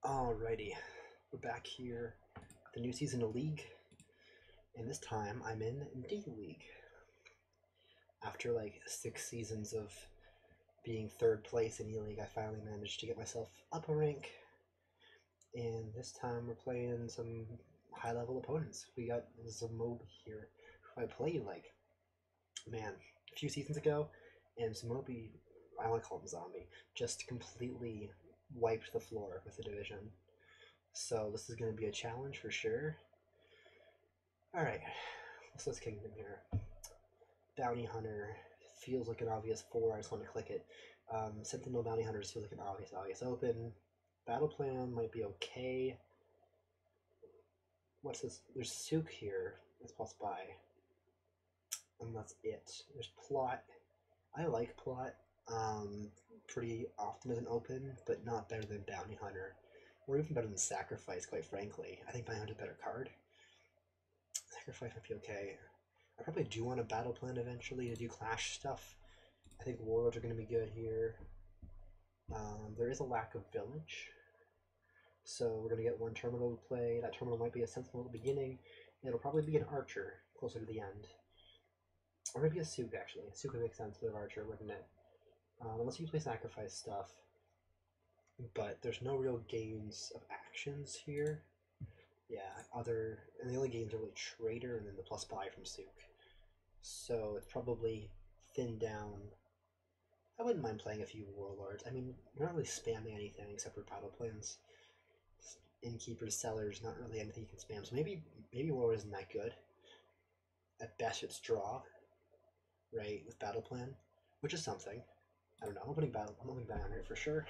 Alrighty, we're back here with the new season of League, and this time I'm in D League. After like 6 seasons of being third place in E League, I finally managed to get myself up a rank, and this time we're playing some high level opponents. We got Zamobi here, who I played like, man, a few seasons ago, and Zamobi, I want to call him Zombie, just completely wiped the floor with the division. So this is going to be a challenge for sure. Alright, let's Kingdom here. Bounty Hunter feels like an obvious 4, I just want to click it. Sentinel Bounty Hunter feels like an obvious open. Battle Plan might be okay. What's this? There's Souk here, that's plus buy. And that's it. There's Plot. I like Plot pretty often as an open, but not better than Bounty Hunter. Or even better than Sacrifice, quite frankly. I think Bounty Hunter's a better card. Sacrifice might be okay. I probably do want a battle plan eventually to do clash stuff. I think warlords are going to be good here. There is a lack of village, so we're going to get one terminal to play. That terminal might be a sentinel at the beginning. It'll probably be an archer closer to the end. Or maybe a Souk, actually. Souk would make sense with archer, wouldn't it? Unless you play sacrifice stuff. But there's no real gains of actions here. Yeah, and the only games are really Trader and then the plus buy from Souk. So it's probably thinned down. I wouldn't mind playing a few warlords. I mean, you're not really spamming anything except for battle plans. Innkeepers, sellers, not really anything you can spam. So maybe warlord isn't that good. At best, it's draw, right, with battle plan, which is something. I don't know. I'm opening Bounty Hunter for sure.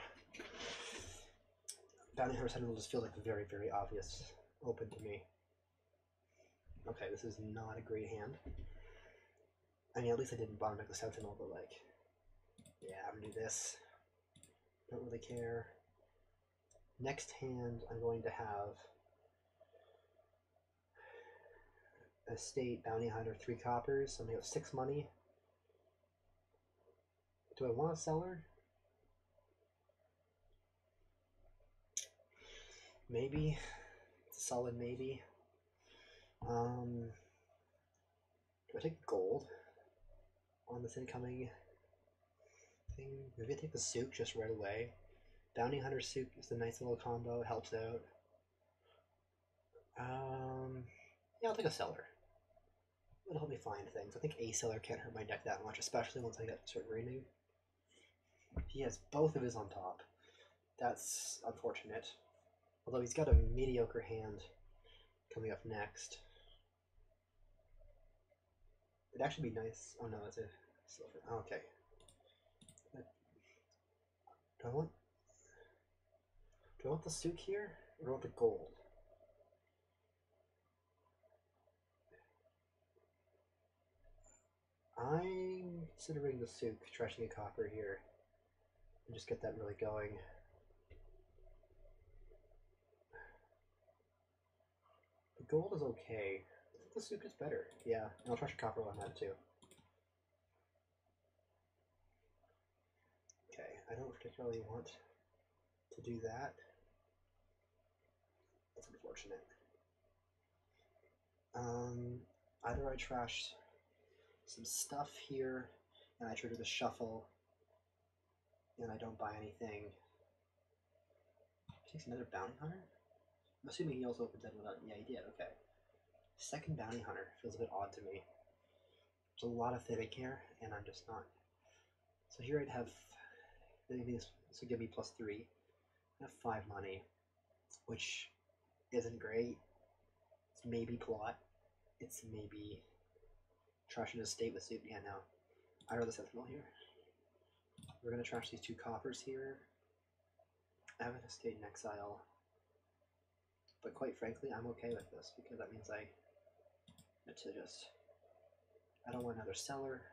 Bounty Hunter Sentinel just feels like a very, very obvious open to me. Okay, this is not a great hand. I mean, at least I didn't bottom deck the Sentinel, but like, yeah, I'm gonna do this. Don't really care. Next hand, I'm going to have Estate, Bounty Hunter, 3 coppers. So I'm gonna have 6 money. Do I want a seller? Maybe. It's a solid maybe. Do I take gold on this incoming thing? Maybe I take the Souk just right away. Bounty Hunter Souk is a nice little combo. It helps out. Yeah, I'll take a seller. It'll help me find things. I think a seller can't hurt my deck that much, especially once I get start greening. He has both of his on top. That's unfortunate. Although he's got a mediocre hand coming up next. It'd actually be nice. Oh no, it's a silver. Oh, okay. Do I want the Souk here, or do I want the gold? I'm considering the Souk, trashing a copper here, and just get that really going. The gold is okay. I think the Souk is better. Yeah, and I'll trash a copper on that too. Okay, I don't particularly want to do that. That's unfortunate. Either I trash some stuff here, and I trigger the shuffle, and I don't buy anything. Takes another Bounty Hunter? I'm assuming he also opens that without. Yeah, he did. Okay. Second Bounty Hunter feels a bit odd to me. There's a lot of Thinning here, and I'm just not. So here I'd have. Maybe this would give me +3. I have 5 money, which isn't great. It's maybe Plot. It's maybe trashing his Estate with Souk. Yeah, no. I'd rather Sentinel here. We're going to trash these 2 coppers here. I have an Estate in exile. But quite frankly, I'm okay with this because that means I get to just. I don't want another seller.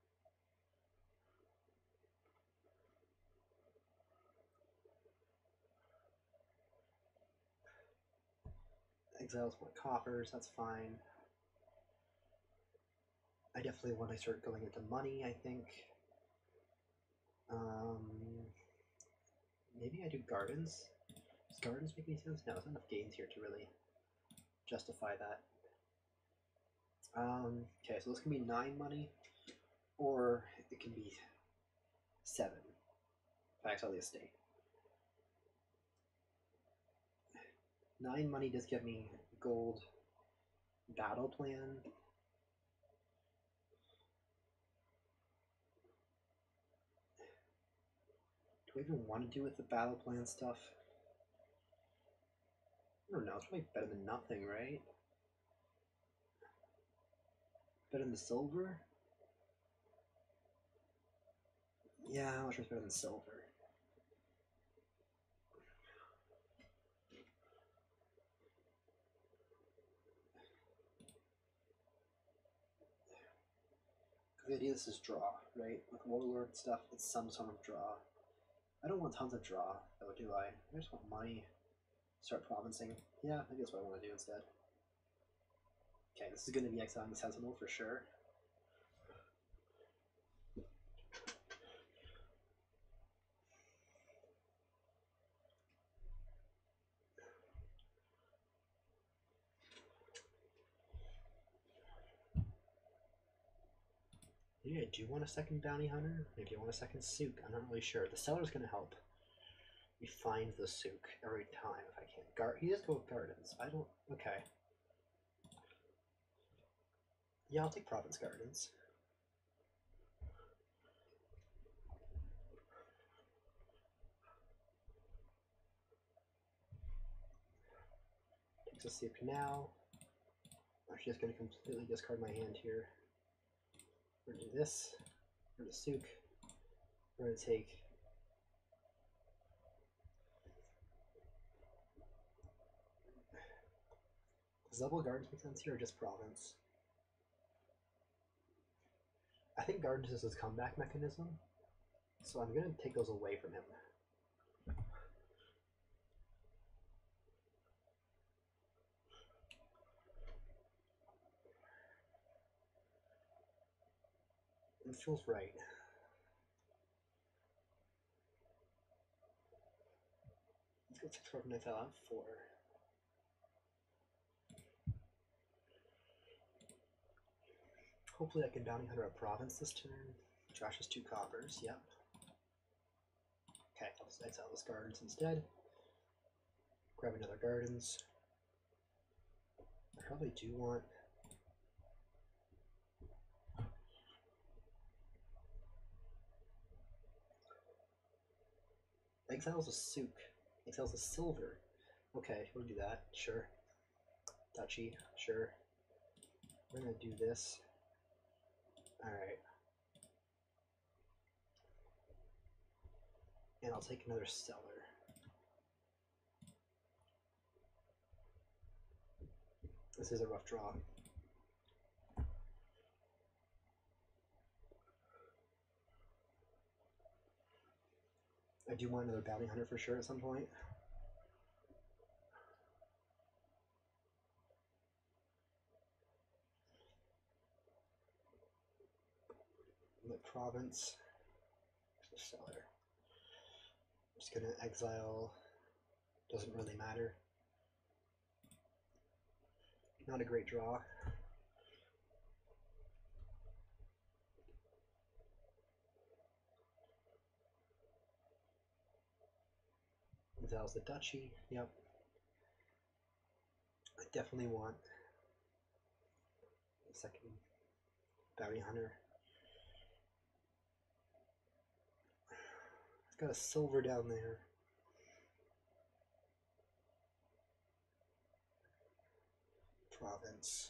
Exiles more coppers, that's fine. I definitely want to start going into money, I think. Maybe I do gardens. Just gardens make any sense? No, there's not enough gains here to really justify that. Okay, so this can be 9 money, or it can be 7. Facts on the estate. 9 money does get me gold battle plan. Do I even want to do with the battle plan stuff? I don't know, it's probably better than nothing, right? Better than the silver? Yeah, how much is better than silver? The idea this is draw, right? With Warlord stuff, it's some sort of draw. I don't want tons of draw, though, do I? I just want money. Start provincing. Yeah, I think that's what I want to do instead. Okay, this is going to be exiling the Sentinel for sure. Maybe I do want a second Bounty Hunter. Maybe I want a second Sook. I'm not really sure. The Seller's going to help me find the Sook every time if I can. He does go with Gardens. I don't... Okay. Yeah, I'll take Province Gardens. Takes a Sook now. I'm just going to completely discard my hand here. We're going to do this. We're going to Sook. We're going to take... Does double Gardens make sense here or just Province? I think Gardens is his comeback mechanism, so I'm going to take those away from him. It feels right. Let's go 6 4 knife out 4. Hopefully I can Bounty Hunter a Province this turn. Trash is 2 coppers, yep. Okay, I'll just exile this Gardens instead. Grab another Gardens. I probably do want... Exiles a Sook. Exiles a Silver. Okay, we'll do that, sure. Duchy, sure. We're gonna do this. Alright. And I'll take another Seller. This is a rough draw. I do want another Bounty Hunter for sure at some point. The Province. The Seller. I'm just gonna exile. Doesn't really matter. Not a great draw. Exiles the Duchy. Yep. I definitely want a second Bounty Hunter. It's got a silver down there. Province.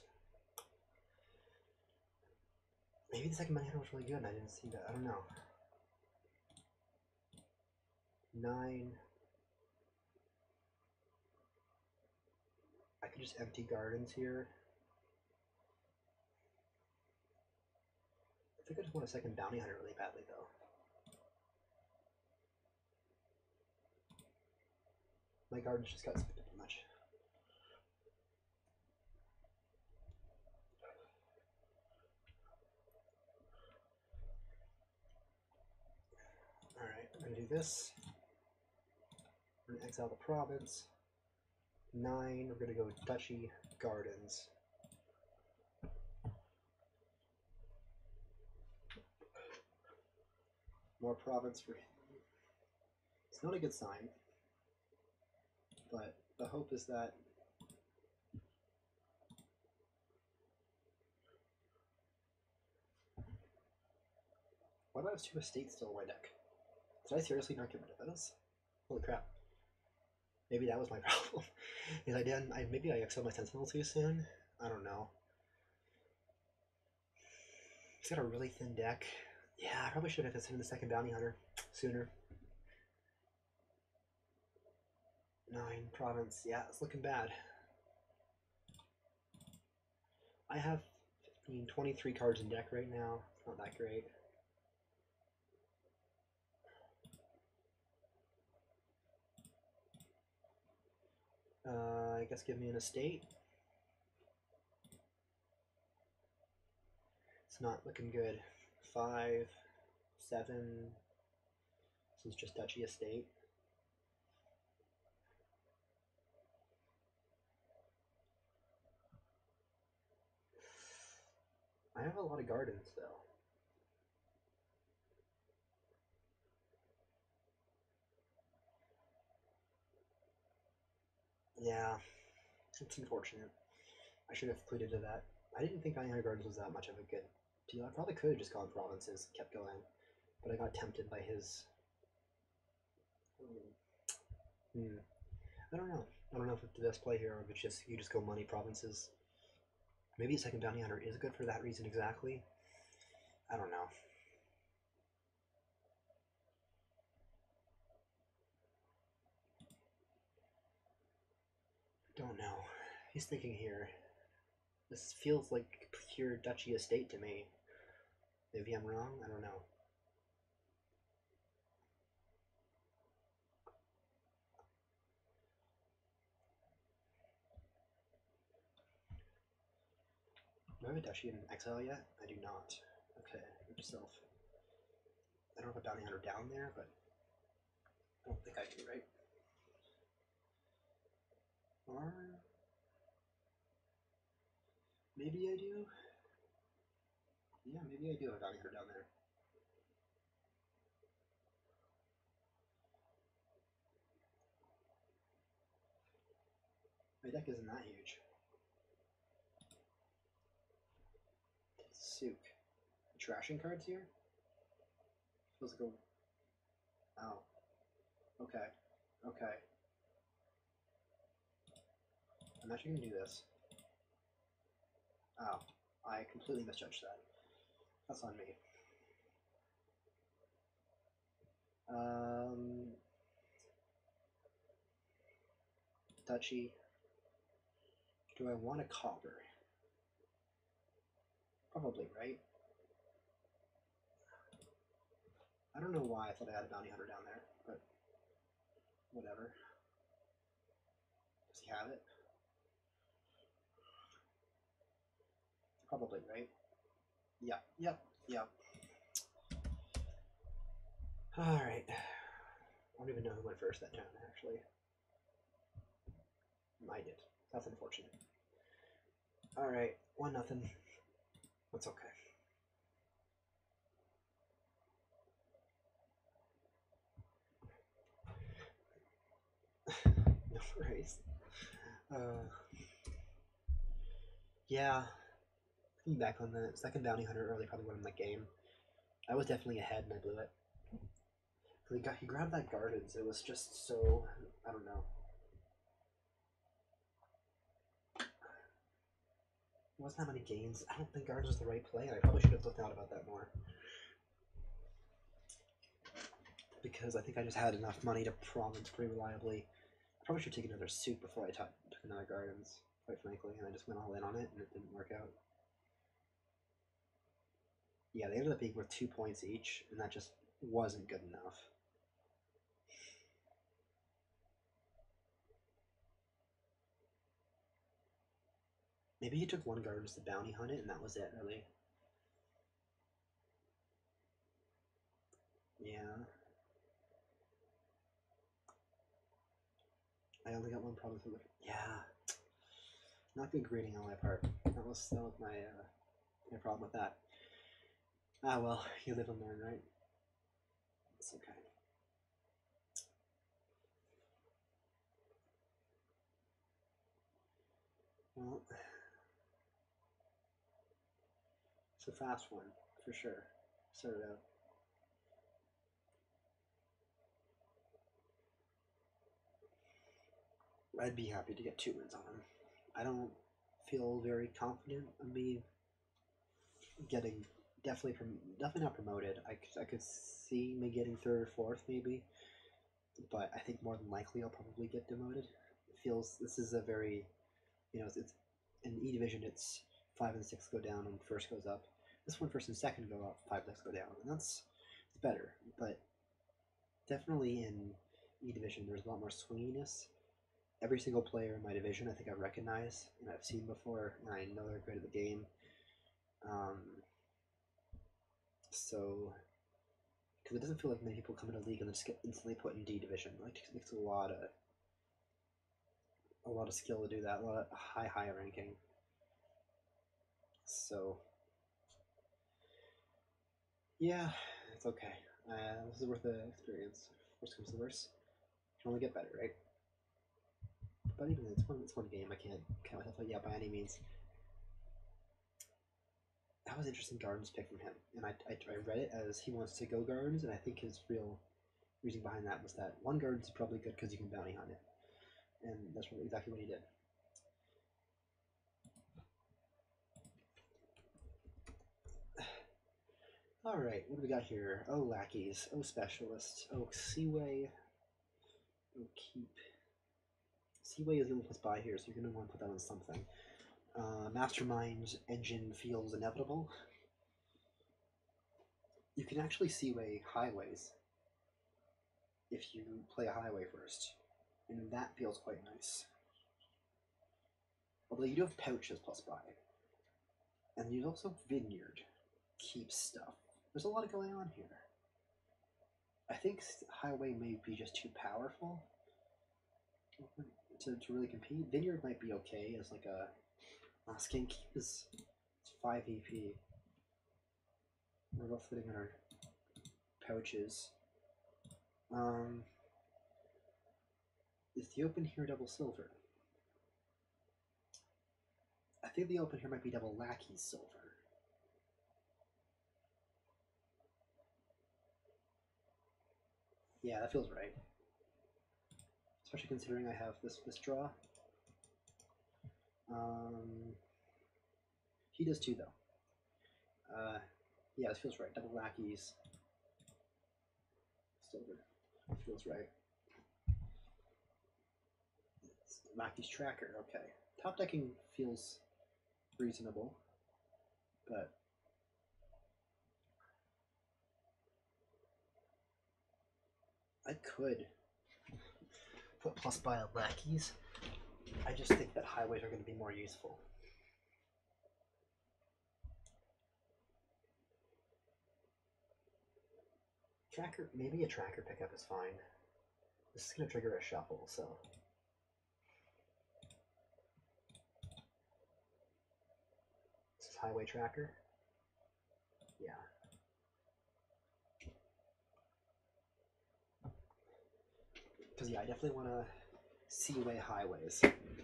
Maybe the second Bounty Hunter was really good and I didn't see that. I don't know. 9. I could just empty Gardens here. I think I just want a second Bounty Hunter really badly though. My Gardens just got spent too much. Alright, I'm gonna do this. We're gonna exile the province. 9, we're gonna go with Duchy Gardens. More province for him. It's not a good sign, but the hope is that what about 2 estates still in my deck? Did I seriously not get rid of those? Holy crap. Maybe that was my problem. Is I didn't maybe I exiled my Sentinel too soon? I don't know. He's got a really thin deck. Yeah, I probably should have considered the second Bounty Hunter sooner. 9 province. Yeah, it's looking bad. I have 15, 23 cards in deck right now. It's not that great. I guess give me an estate. It's not looking good. 5, 7. This is just Duchy Estate. I have a lot of gardens though. Yeah, it's unfortunate. I should have pleaded to that. I didn't think Bounty Hunter Gardens was that much of a good deal. I probably could have just gone provinces, kept going, but I got tempted by his. I don't know. I don't know if it's the best play here or if it's just you just go money provinces. Maybe a second Bounty Hunter is good for that reason exactly. I don't know. Don't know. He's thinking here. This feels like pure Duchy Estate to me. Maybe I'm wrong. I don't know. Do I have a Duchy in exile yet? I do not. Okay, yourself. I don't have a Bounty Hunter down there, but I don't think I do, right? Or maybe I do? Yeah, maybe I do have a Bounty Hunter down there. My deck isn't that huge. Souk. Trashing cards here? Feels like a... Oh. Okay. Okay. I'm actually going to do this. Oh. I completely misjudged that. That's on me. Duchy. Do I want a copper? Probably, right? I don't know why I thought I had a Bounty Hunter down there, but whatever. Does he have it? Probably, right? Yep, yep, yep. Alright. I don't even know who went first that turn, actually. I did. That's unfortunate. Alright, 1-0. That's okay. No worries. Yeah. Looking back on the second Bounty Hunter early probably won the game. I was definitely ahead and I blew it. He grabbed that Gardens. It was just so... I don't know. It wasn't that many games. I don't think Gardens was the right play, and I probably should have thought about that more. Because I think I just had enough money to province pretty reliably. I probably should take another Souk before I took another Gardens, quite frankly, and I just went all in on it, and it didn't work out. Yeah, they ended up being worth 2 points each, and that just wasn't good enough. Maybe he took 1 Gardens to bounty hunt it, and that was it, really. Yeah. I only got one problem with it. Yeah. Not good grading on my part. That was my problem with that. Ah well, you live and learn, right? It's okay. Well, it's a fast one, for sure. Start it out. I'd be happy to get 2 wins on him. I don't feel very confident of me getting definitely not promoted. I could see me getting 3rd or 4th maybe, but I think more than likely I'll probably get demoted. It feels this is a very, it's in E division it's 5 and 6 go down and first goes up. This one first and second go up, 5 and 6 go down, and it's better. But definitely in E division there's a lot more swinginess. Every single player in my division I think I recognize and I've seen before, and I know they're good at the game. So, because it doesn't feel like many people come into league and then just get instantly put in D division. Like it takes a lot of skill to do that, a lot of high ranking. So, yeah, it's okay. This is worth the experience. Worst comes to worst, you can only get better, right? But even it's one game. I can't count myself out yet by any means. That was an interesting Gardens pick from him, and I read it as he wants to go Gardens, and I think his real reason behind that was that one Gardens is probably good because you can bounty hunt it, and that's exactly what he did. Alright, what do we got here? Oh, lackeys. Oh, specialists. Oh, Seaway. Oh, keep. Seaway is the only plus buy here, so you're going to want to put that on something. Mastermind engine feels inevitable. You can actually Seaway highways if you play a highway first, and that feels quite nice. Although you do have pouches plus buy. And you also vineyard keep stuff. There's a lot going on here. I think highway may be just too powerful to really compete. Vineyard might be okay as like a skin keep is 5 EP. We're both putting in our pouches. Is the open here double silver? I think the open here might be double lackey silver. Yeah, that feels right. Especially considering I have this draw. He does too, though. Yeah, this feels right. Double lackeys. Silver. Feels right. It's lackey's tracker, okay. Top decking feels reasonable, but I could put plus buy on lackeys. I just think that highways are going to be more useful. Tracker, maybe a tracker pickup is fine. This is going to trigger a shuffle, so. This is highway tracker. Yeah. Because, yeah, I definitely want to Seaway highways.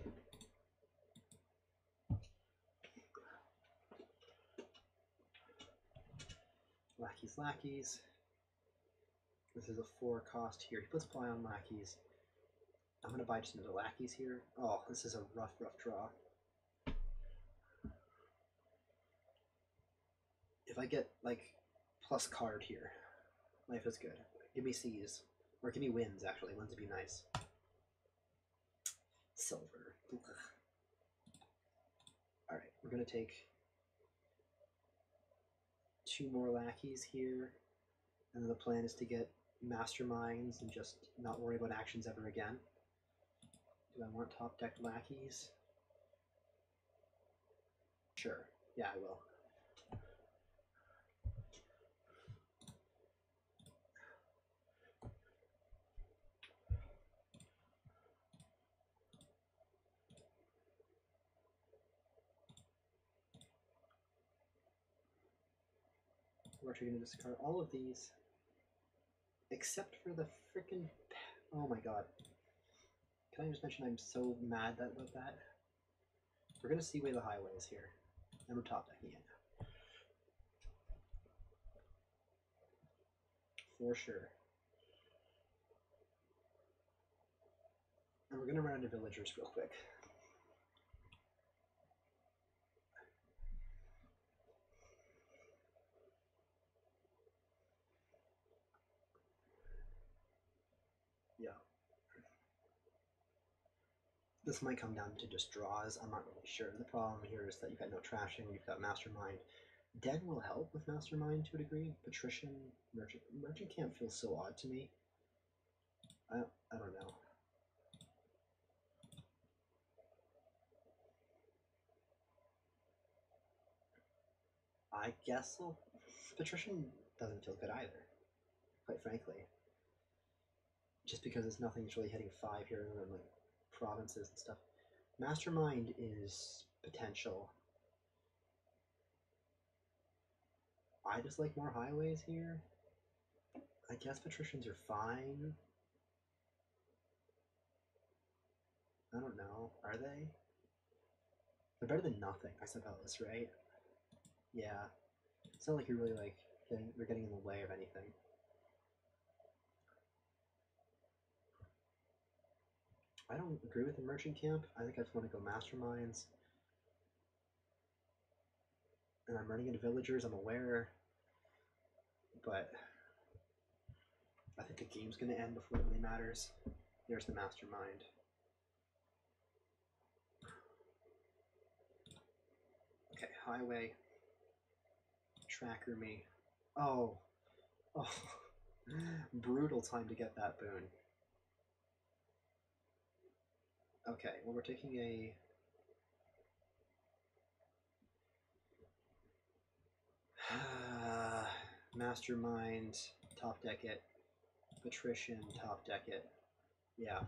Lackeys. This is a 4 cost here. He puts buy on lackeys. I'm going to buy just into lackeys here. Oh, this is a rough draw. If I get, like, plus card here, life is good. Give me C's. Or give me wins, actually. Wins would be nice. Silver. Alright, we're going to take 2 more lackeys here. And then the plan is to get masterminds and just not worry about actions ever again. Do I want top deck lackeys? Sure. Yeah, I will. we're actually going to discard all of these, except for the freaking. Oh my god. Can I just mention I'm so mad about that? We're going to Seaway the Highways here, and we're top decking it. For sure. And we're going to run into villagers real quick. Yeah. This might come down to just draws, I'm not really sure. The problem here is that you've got no trashing, you've got Mastermind. Den will help with Mastermind to a degree. Patrician, Merchant Camp feels so odd to me. I don't know. I guess so. Patrician doesn't feel good either, quite frankly. Just because it's nothing's really hitting 5 here and like provinces and stuff. Mastermind is potential. I just like more highways here. I guess patricians are fine. I don't know. Are they? They're better than nothing, I suppose, right? Yeah. It's not like you're really like you're getting in the way of anything. I don't agree with the merchant camp. I think I just want to go masterminds. And I'm running into villagers, I'm aware. But I think the game's going to end before it really matters. There's the mastermind. Okay, highway. Tracker me. Oh. Brutal time to get that boon. Okay, well we're taking a... Mastermind, top deck it. Patrician, top deck it. Yeah.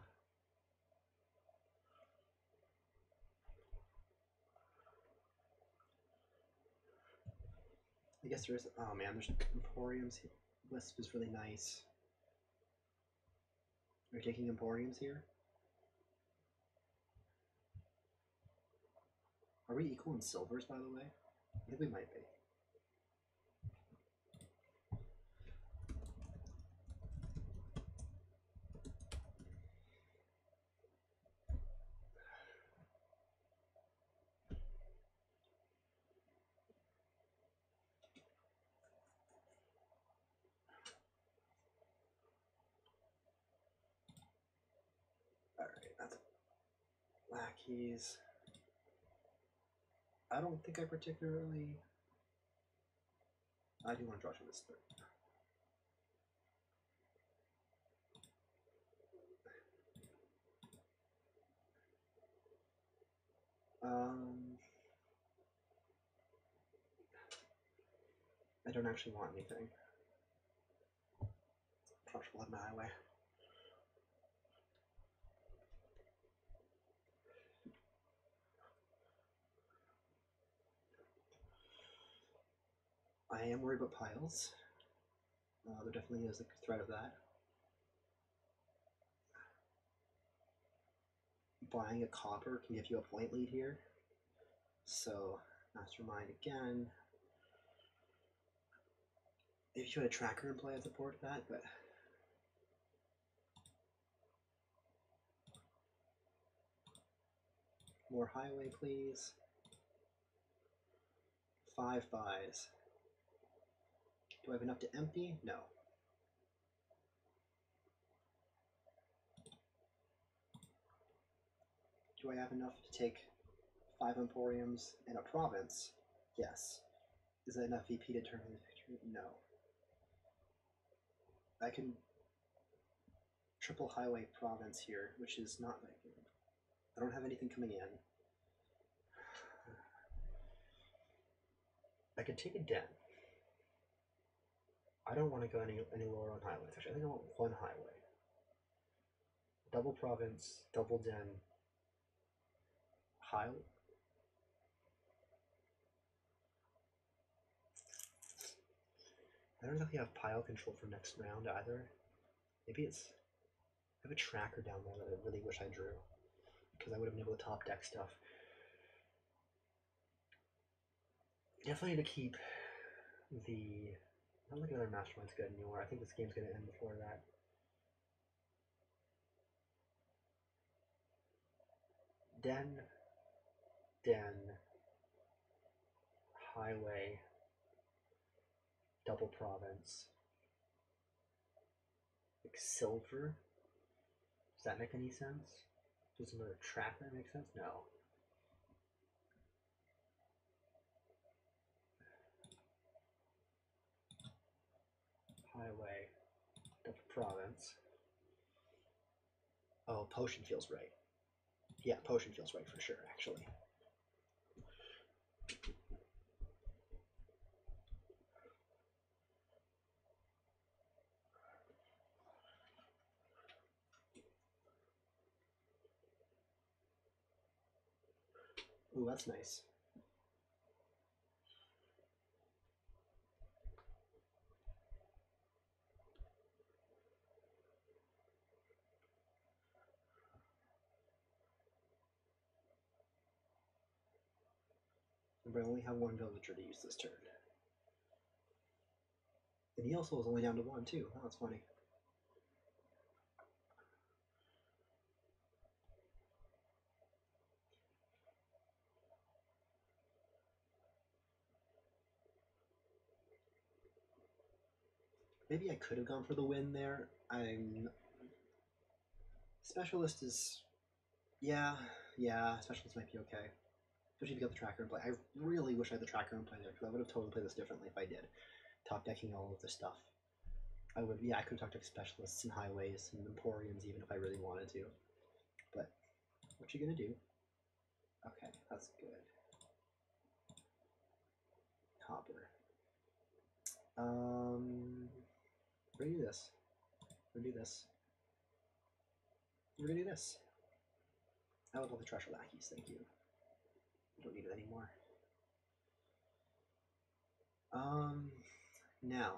I guess there is... Oh man, there's Emporiums. Wisp is really nice. Are you taking Emporiums here? Are we equal in silvers, by the way? I think we might be. Alright, that's lackeys. I don't think I particularly... I do want to draw to this third. I don't actually want anything. Crush blood in the highway. I am worried about piles. There definitely is a threat of that. Buying a copper can give you a point lead here. So, mastermind again. If you had a tracker in play, I'd support that, but... More highway, please. 5 buys. Do I have enough to empty? No. Do I have enough to take 5 Emporiums and a province? Yes. Is that enough VP to turn the picture? No. I can triple highway province here, which is not like... I don't have anything coming in. I could take a den. I don't want to go any lower on highways. Actually, I think I want 1 highway. Double province, double den, highway. I don't exactly have pile control for next round either. Maybe it's... I have a tracker down there that I really wish I drew, because I would have been able to top deck stuff. Definitely need to keep the... I don't think another Mastermind's good anymore. I think this game's going to end before that. Den, Highway, Double Province, like Silver. Does that make any sense? Does another tracker make sense? No. Highway, Double Province. Oh, Potion feels right. Yeah, Potion feels right for sure, actually. Ooh, that's nice. But I only have one villager to use this turn. And he also is only down to one, too. Oh, that's funny. Maybe I could have gone for the win there. Specialist is... Yeah, Specialist might be okay. Especially if you got the tracker in play. I really wish I had the tracker in play there, because I would have totally played this differently if I did. Top decking all of this stuff. I could have talked to Specialists and Highways and Emporiums even if I really wanted to. But, what you gonna do? Okay, that's good. Copper. We're gonna do this. We're gonna do this. We're gonna do this. I love all the treasure lackeys, thank you. I don't need it anymore. Now.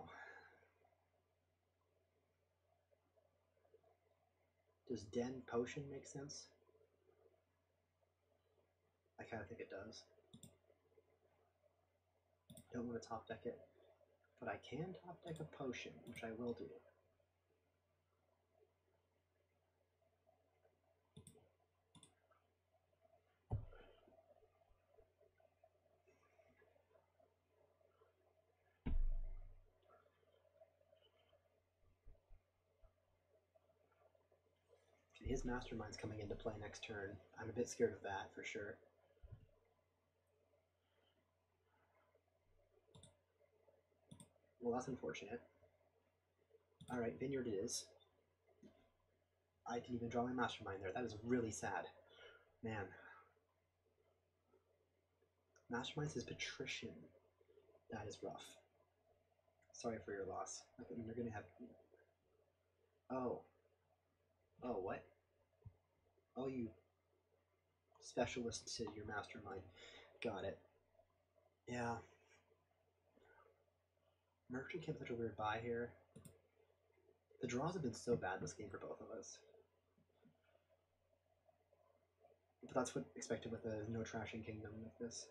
Does Den Potion make sense? I kinda think it does. I don't want to top deck it, but I can top deck a potion, which I will do. His Mastermind's coming into play next turn. I'm a bit scared of that, for sure. Well, that's unfortunate. Alright, Vineyard it is. I didn't even draw my Mastermind there. That is really sad. Man. Mastermind says Patrician. That is rough. Sorry for your loss. You're gonna have... Oh. Oh, what? Oh, you Specialist to your Mastermind. Got it. Yeah. Merchant kept such a weird buy here. The draws have been so bad this game for both of us. But that's what expected with a no trashing kingdom like this.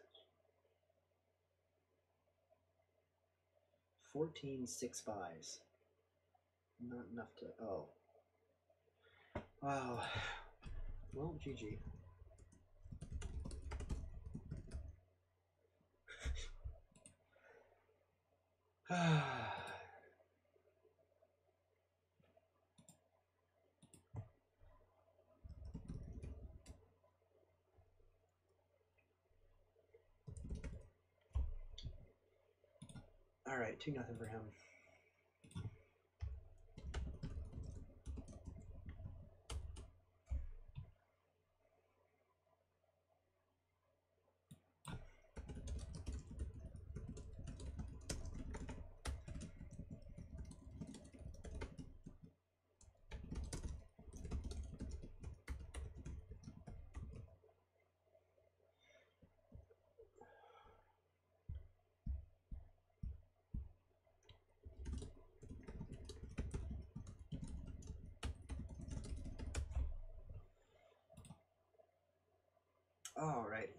14 6 buys. Not enough to... Oh. Wow. Well, GG. Alright, 2-0 for him. Alrighty.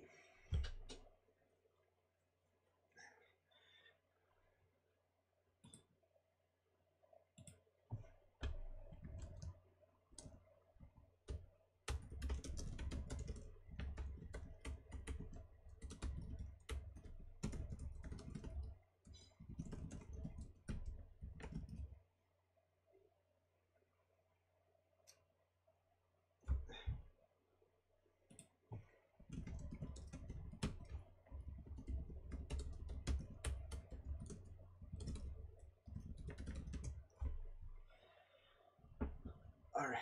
Alright.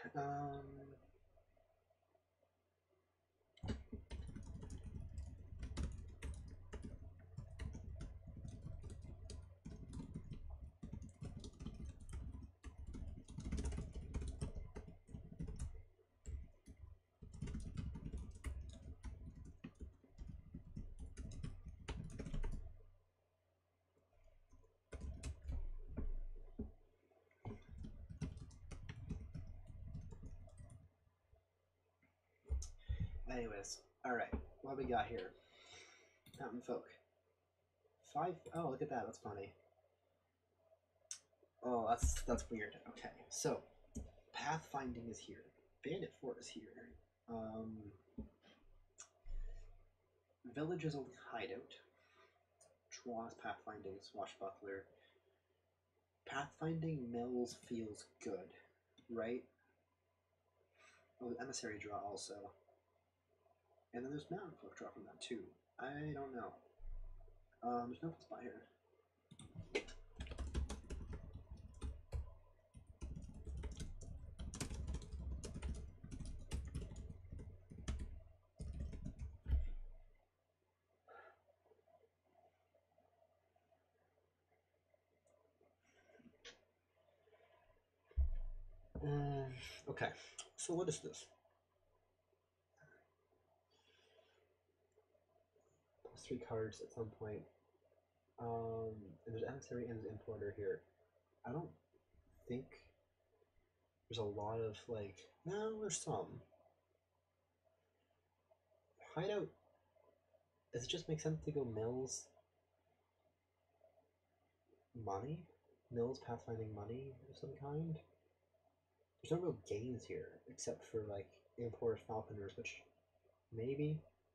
Anyways, alright. What we got here? Mountain Folk. 5. Oh, look at that. That's funny. Oh, that's weird. Okay, so pathfinding is here. Bandit Fort is here. Village is only hideout. Draws pathfinding, swashbuckler. Pathfinding mills feels good, right? Oh, emissary draw also. And then there's mountain folk draw from that too. I don't know. There's no spot here. Okay, so what is this? Plus 3 cards at some point. And there's emissary and there's importer here. I don't think there's a lot of like. No, there's some. Hideout. Does it just make sense to go mills? Money? Mills pathfinding money of some kind? There's no real gains here, except for like importer falconers, which maybe.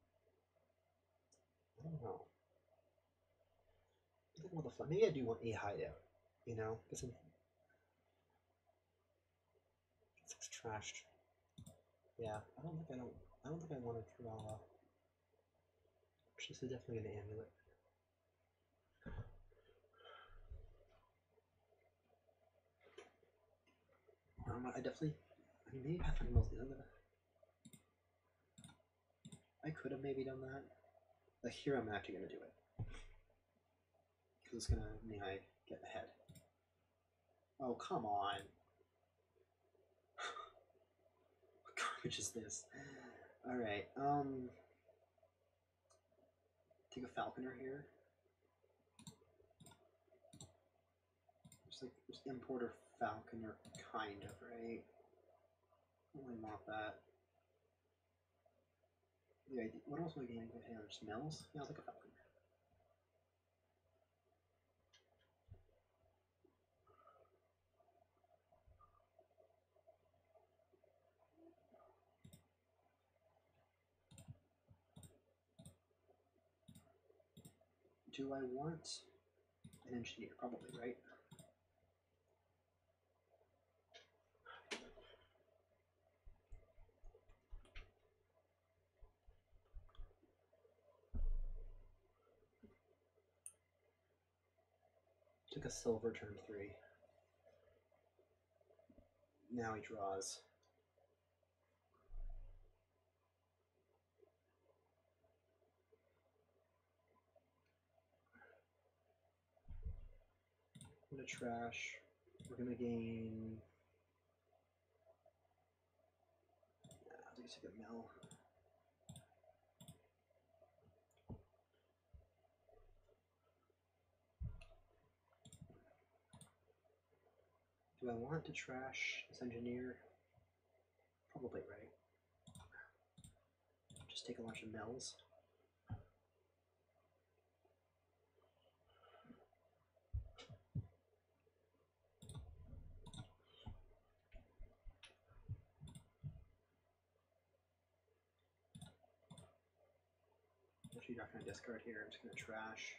I don't know. I think what the fuck? Maybe I do want a hideout. You know, get some. It's trashed. Yeah, I don't think I want to draw. This is definitely an amulet. I definitely. I mean, maybe Pathfinder Mills isn't gonna. I could have maybe done that. Like here, I'm actually gonna do it because it's gonna mean I get ahead. Oh come on! What garbage is this? All right. Take a falconer here. There's importer falconer kind of, right? I don't really want that. The idea, what else am I getting with him? Just mills? Yeah, I'll take a falconer. Do I want an engineer? Probably, right? Took a silver turn 3. Now he draws. I'm gonna trash. We're gonna gain. I think it's like a mill. Do I want to trash this engineer? Probably, right? Just just take a bunch of mills. Actually, you're not going to discard here. I'm just going to trash.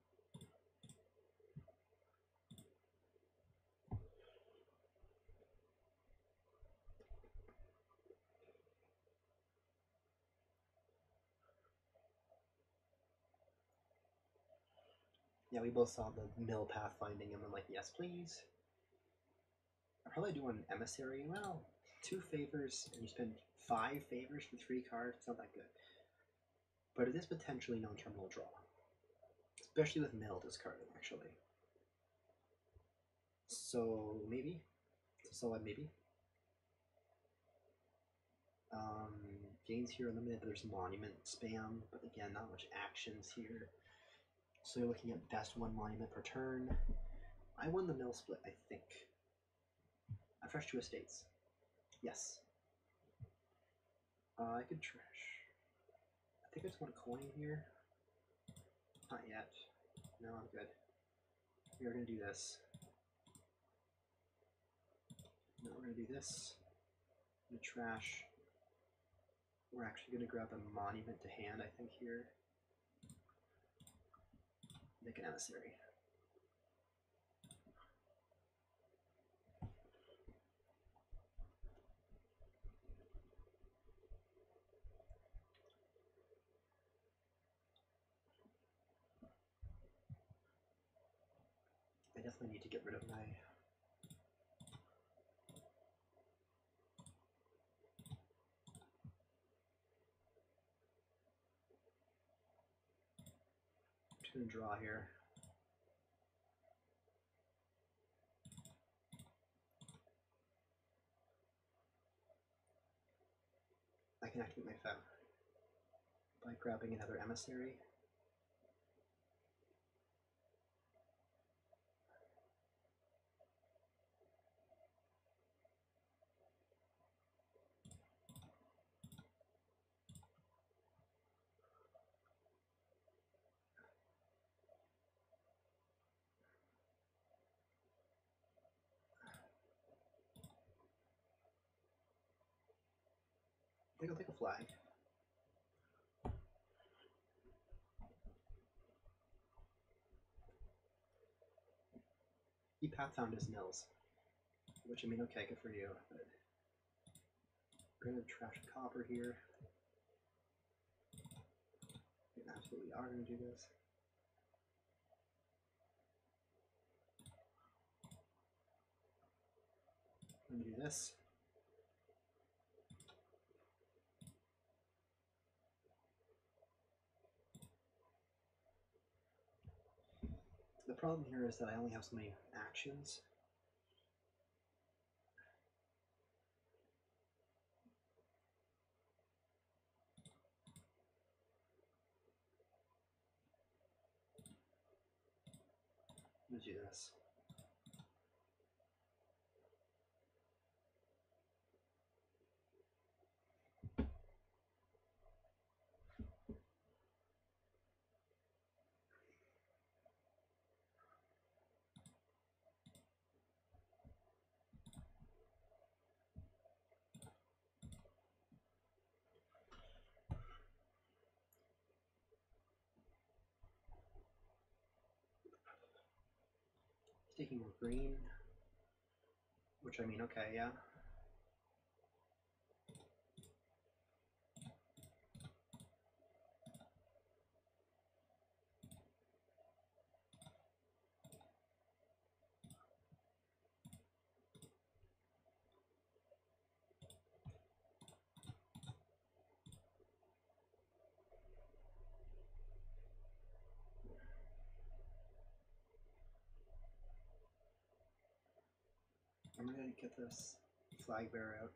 Yeah, we both saw the mill pathfinding, and I'm like, yes, please. I'll probably do an emissary. Well, 2 favors, and you spend 5 favors for 3 cards. It's not that good. But it is potentially non-terminal draw. Especially with mill discarding, actually. So, maybe. Solid maybe. Gains here unlimited, but there's monument spam. But again, not much actions here. So you're looking at best 1 monument per turn. I won the mill split, I think. I fresh 2 estates. Yes. I could trash. I think I just want a coin here. Not yet. No, I'm good. We are going to do this. No, we're going to do this. I'm going to trash. We're actually going to grab a monument to hand, I think, here. Make an emissary. I definitely need to get rid of my... I'm just going to draw here. I can activate my foe by grabbing another emissary. I think I'll take a flag. He path found his mills, which, I mean, okay, good for you, but we're going to trash copper here. We absolutely are going to do this. I'm going to do this. The problem here is that I only have so many actions. Let's do this. Taking more green, which, I mean, okay, yeah. I'm going to get this flag bearer out.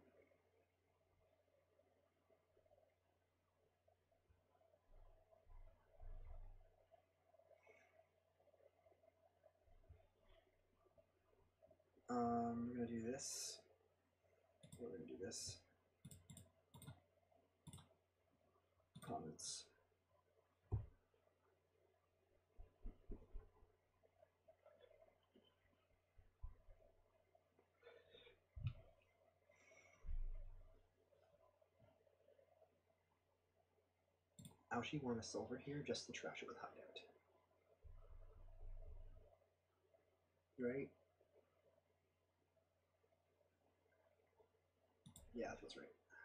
We're going to do this. We're going to do this. province. I actually want a silver here just to trash it with hideout. Right? Yeah, that feels right.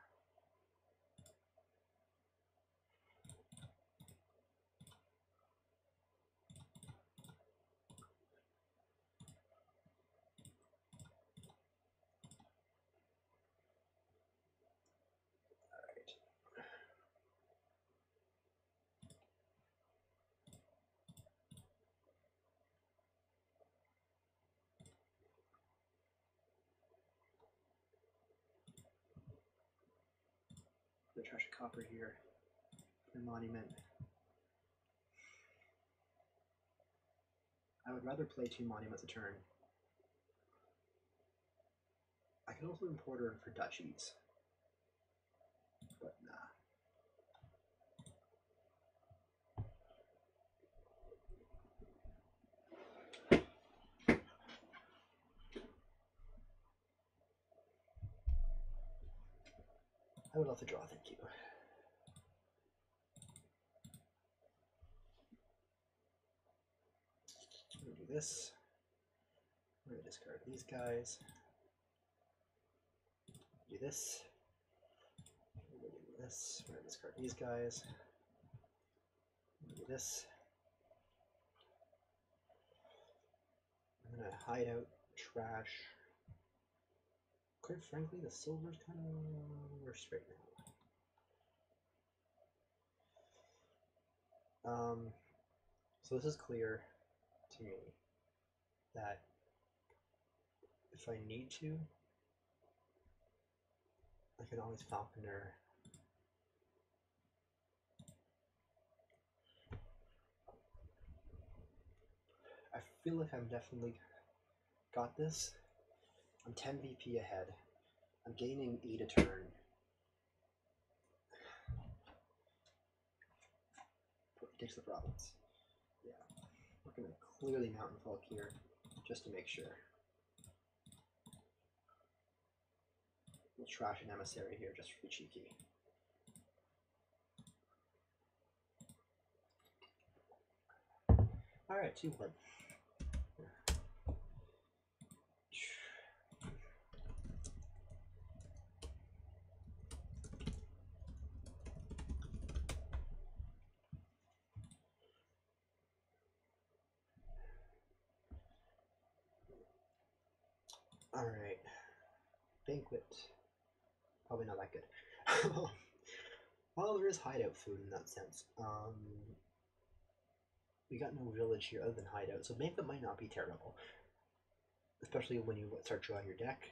The trash of copper here. The monument. I would rather play 2 monuments a turn. I could also import her for duchies. But nah. I would love to draw, thank you. I'm gonna do this. I'm gonna discard these guys. Do this. I'm gonna do this. I'm gonna discard these guys. I'm gonna do this. I'm gonna hide out trash. Quite frankly, the silver's kind of worse right now. So this is clear to me that if I need to, I can always Falconer. I feel like I'm definitely got this. I'm 10 VP ahead. I'm gaining 8 a turn. Takes the province. Yeah. We're going to clearly Mountain Folk here just to make sure. We'll trash an emissary here just for the cheeky. Alright, 2-1. Alright. Banquet. Probably not that good. Well, there is hideout food in that sense. We got no village here other than hideout, so banquet might not be terrible. Especially when you start drawing your deck.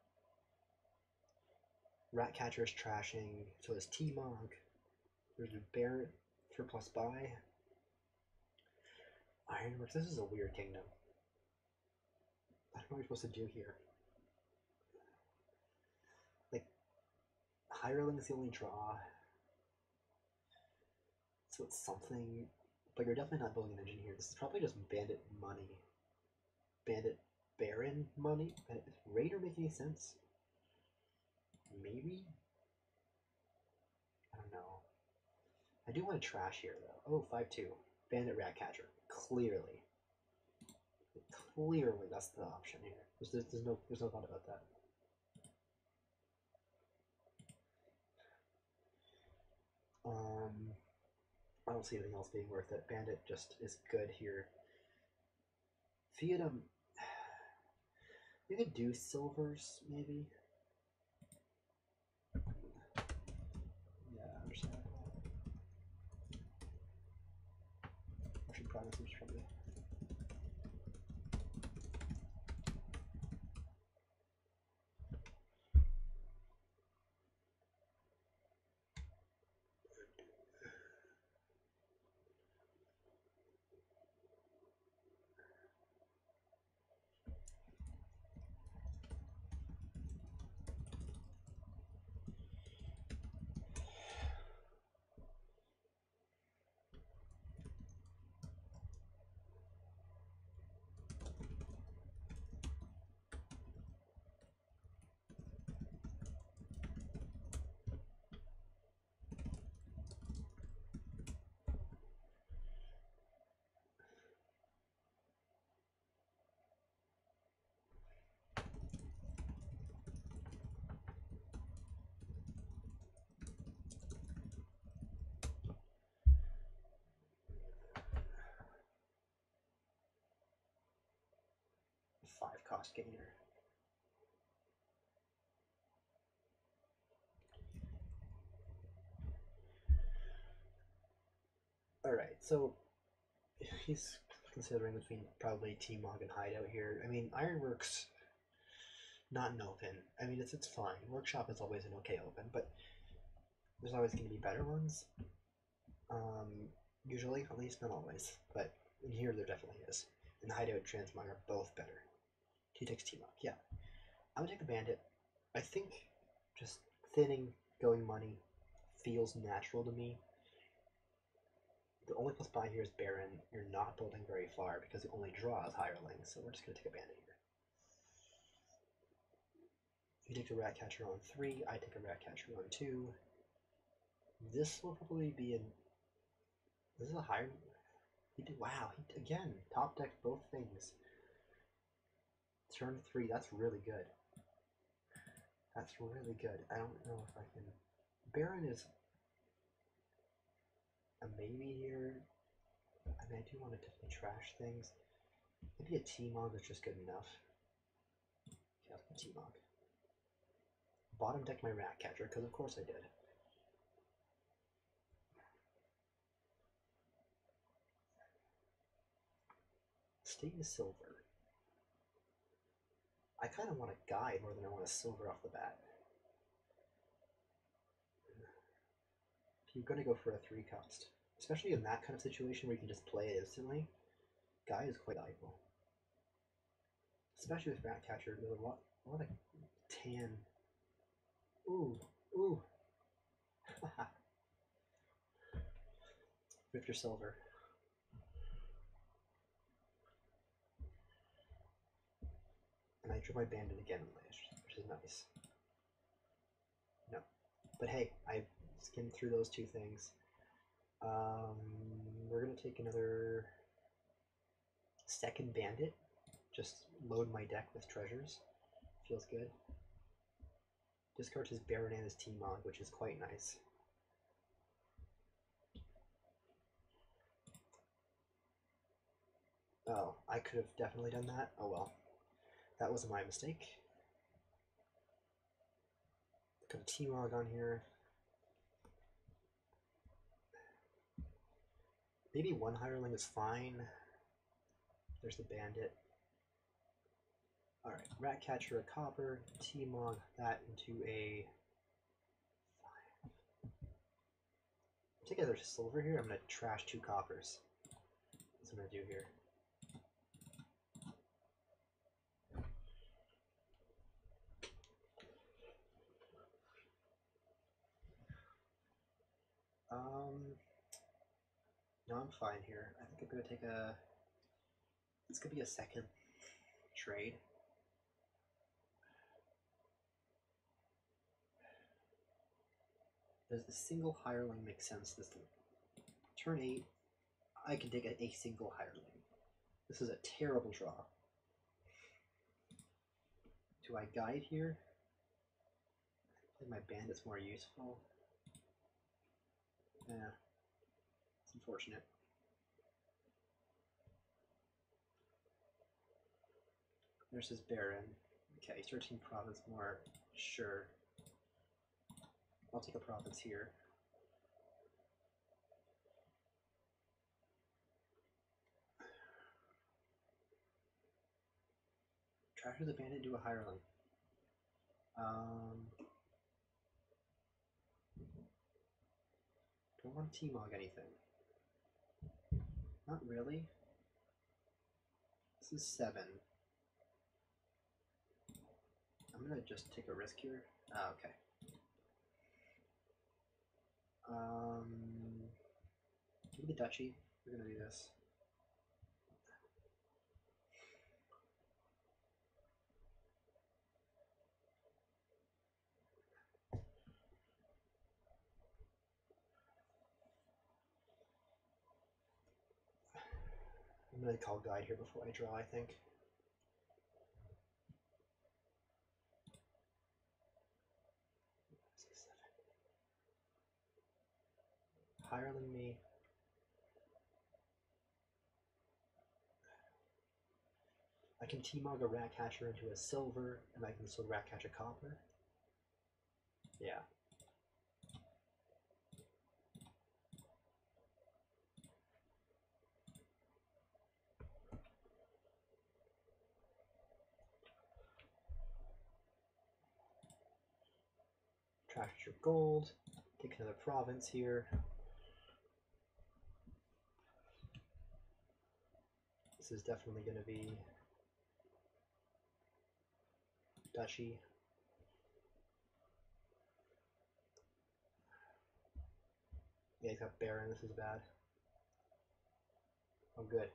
Ratcatcher is trashing, so is T-Mog. There's a Barret for plus buy. Ironworks, this is a weird kingdom. I don't know what you're supposed to do here. Like, Hireling is the only draw. So it's something, but you're definitely not building an engine here. This is probably just bandit money. Bandit Baron money? Does Raider make any sense? Maybe? I don't know. I do want to trash here though. Oh, 5-2. Bandit Ratcatcher. Clearly. Clearly that's the option here. There's no thought about that. I don't see anything else being worth it. Bandit just is good here. Theodem. You could do silvers, maybe. Yeah, I understand. Russian province is probably. get here. Alright, so he's considering between probably T-Mog and Hideout here. I mean, Ironworks, not an open. I mean, it's fine. Workshop is always an okay open, but there's always going to be better ones. Usually, at least, not always. But in here, there definitely is. And Hideout and Transmog are both better. He takes T-Mog, yeah. I'm going to take the Bandit. I think just thinning, going money feels natural to me. The only plus buy here is Baron. You're not building very far because the only draw is Hireling, so we're just going to take a Bandit here. You take a Ratcatcher on 3, I take a Ratcatcher on 2. This will probably be in... This is a higher... Wow, again, top deck both things. Turn 3, that's really good. That's really good. I don't know if I can... Baron is a maybe here. I mean, I do want to definitely trash things. Maybe a T-Mog is just good enough. Yeah, T-Mog. Bottom deck my Ratcatcher, because of course I did. State is silver. I kind of want a guide more than I want a silver off the bat. You're going to go for a 3 cost. Especially in that kind of situation where you can just play it instantly. Guide is quite valuable. Especially with Ratcatcher, there's a lot of tan. Ooh, ooh. With your silver. And I drew my Bandit again in Lash, which is nice. No. But hey, I skimmed through those 2 things. We're going to take another second Bandit. Just load my deck with treasures. Feels good. Discard his Baron and his T-Mog, which is quite nice. Oh, I could have definitely done that. Oh well. That was my mistake. Got a T-Mog on here. Maybe 1 Hireling is fine. There's the Bandit. Alright, Ratcatcher, a copper, T-Mog that into a 5. Take another silver here. I'm going to trash 2 coppers. That's what I'm going to do here. No, I'm fine here. I think I'm going to take a... This could be a second trade. Does the single Hireling make sense this turn 8? I can take a single Hireling. This is a terrible draw. Do I guide here? I think my Bandit's more useful. Yeah, it's unfortunate. There's his Baron. Okay, 13 province more. Sure. I'll take a province here. Trasher the Bandit, do a Hireling. Do I want to T-Mog anything? Not really. This is 7. I'm gonna just take a risk here. Ah, okay. Give me the Duchy. We're gonna do this. I'm gonna call guide here before I draw, I think. Hireling me. I can T-Mog a Ratcatcher into a silver, and I can still Ratcatcher copper. Yeah. Trash your gold. Take another province here. This is definitely going to be duchy. Yeah, he's got Baron. This is bad. Oh, good.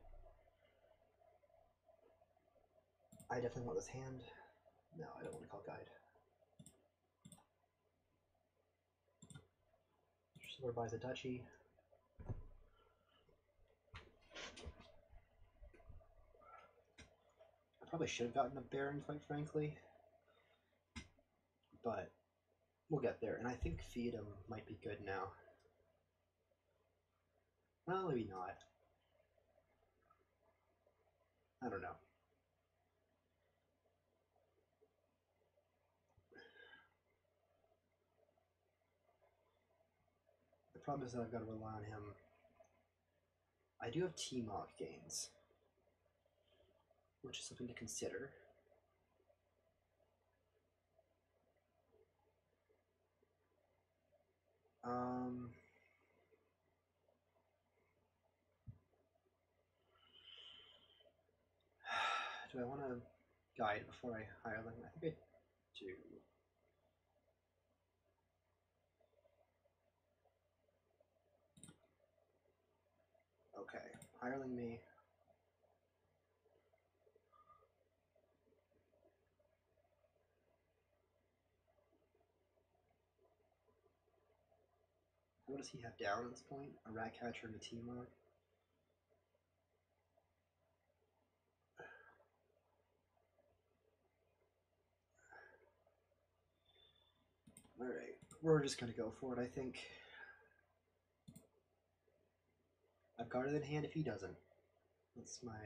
I definitely want this hand. No, I don't want to call guide. Silver buys a duchy. I probably should have gotten a Baron, quite frankly. But we'll get there. And I think Fiat might be good now. Well, maybe not. I don't know. The problem is that I've got to rely on him. I do have T-Mog gains, which is something to consider. Do I want to guide before I hire them? I think I do. Okay, hireling me. What does he have down at this point? A Ratcatcher and a T-Mog? Alright, we're just gonna go for it, I think. I've got it in hand if he doesn't. That's my...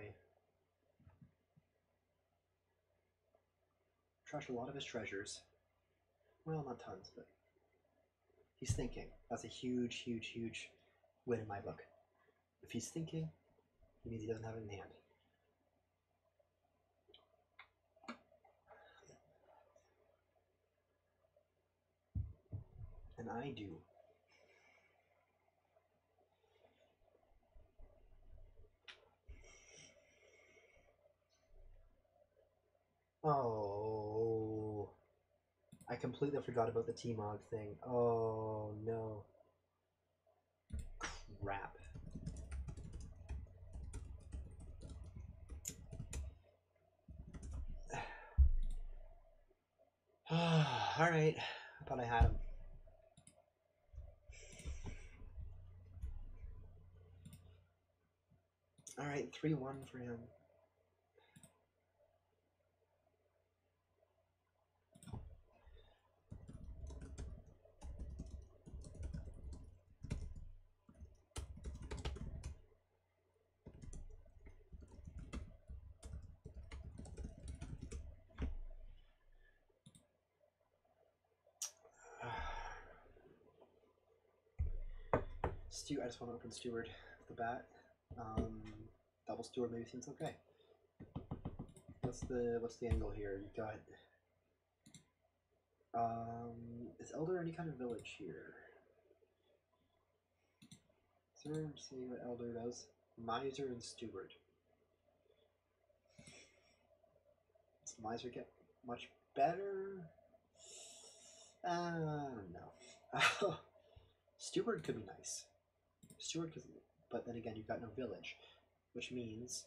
Trash a lot of his treasures. Well, not tons, but... He's thinking. That's a huge, huge, huge win in my book. If he's thinking, it means he doesn't have it in hand. And I do. Oh, I completely forgot about the T-Mog thing. Oh no. Crap. Alright, I thought I had him. Alright, 3-1 for him. I just want to open Steward with the bat. Double Steward maybe seems okay. What's the angle here? You got is Elder any kind of village here? Sir, see what Elder does. Miser and Steward. Does Miser get much better? I don't know. Steward could be nice. Steward could, but then again, you've got no village, which means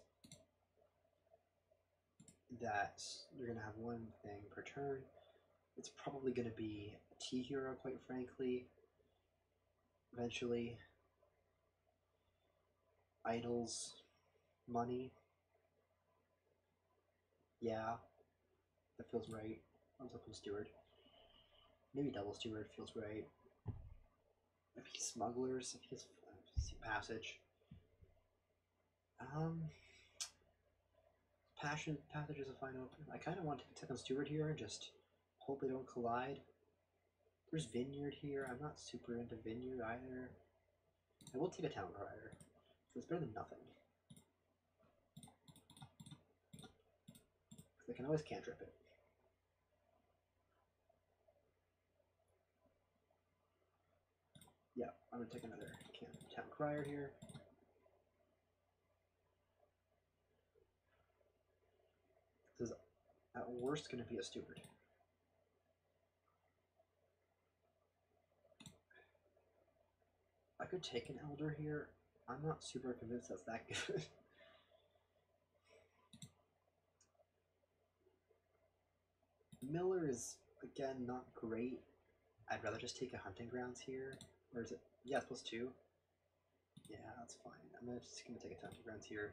that you're going to have one thing per turn. It's probably going to be a T-Hero, quite frankly. Eventually. Idols. Money. Yeah. That feels right. Let's open Steward. Maybe double Steward feels right. Maybe Smugglers, if he has Passage. Passage is a fine open. I kind of want to take a second steward here and just hope they don't collide. There's Vineyard here. I'm not super into Vineyard either. I will take a Town Crier. It's better than nothing. I can always cantrip it. Yeah, I'm gonna take another Town Crier here. This is at worst gonna be a steward. I could take an Elder here. I'm not super convinced that's that good. Miller is, again, not great. I'd rather just take a Hunting Grounds here. Or is it? Yeah, it's +2. Yeah, that's fine. I'm just gonna take a Hunting Grounds here.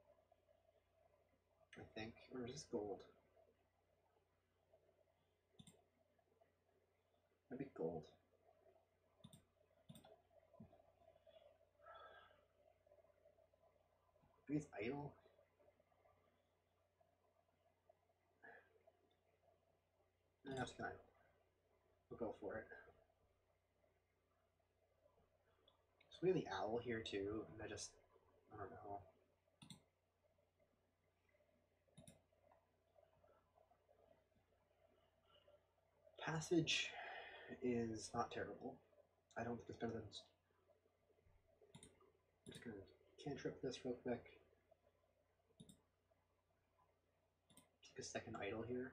I think. Or is this gold? Maybe gold. Maybe it's idle. No, it's fine. We'll go for it. So we have the owl here too, and I don't know. Passage is not terrible. I don't think it's better than. I'm just gonna cantrip this real quick. Take a second idle here.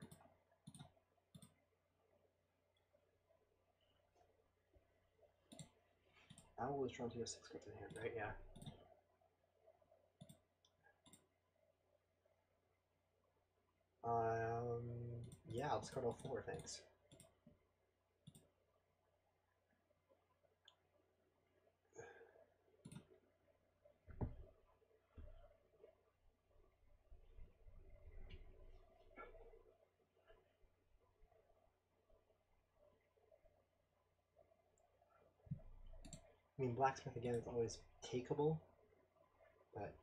Owl was drawn to a 6 cards in hand, right? Yeah. Yeah, I'll discard all 4, thanks. I mean, Blacksmith again is always takeable, but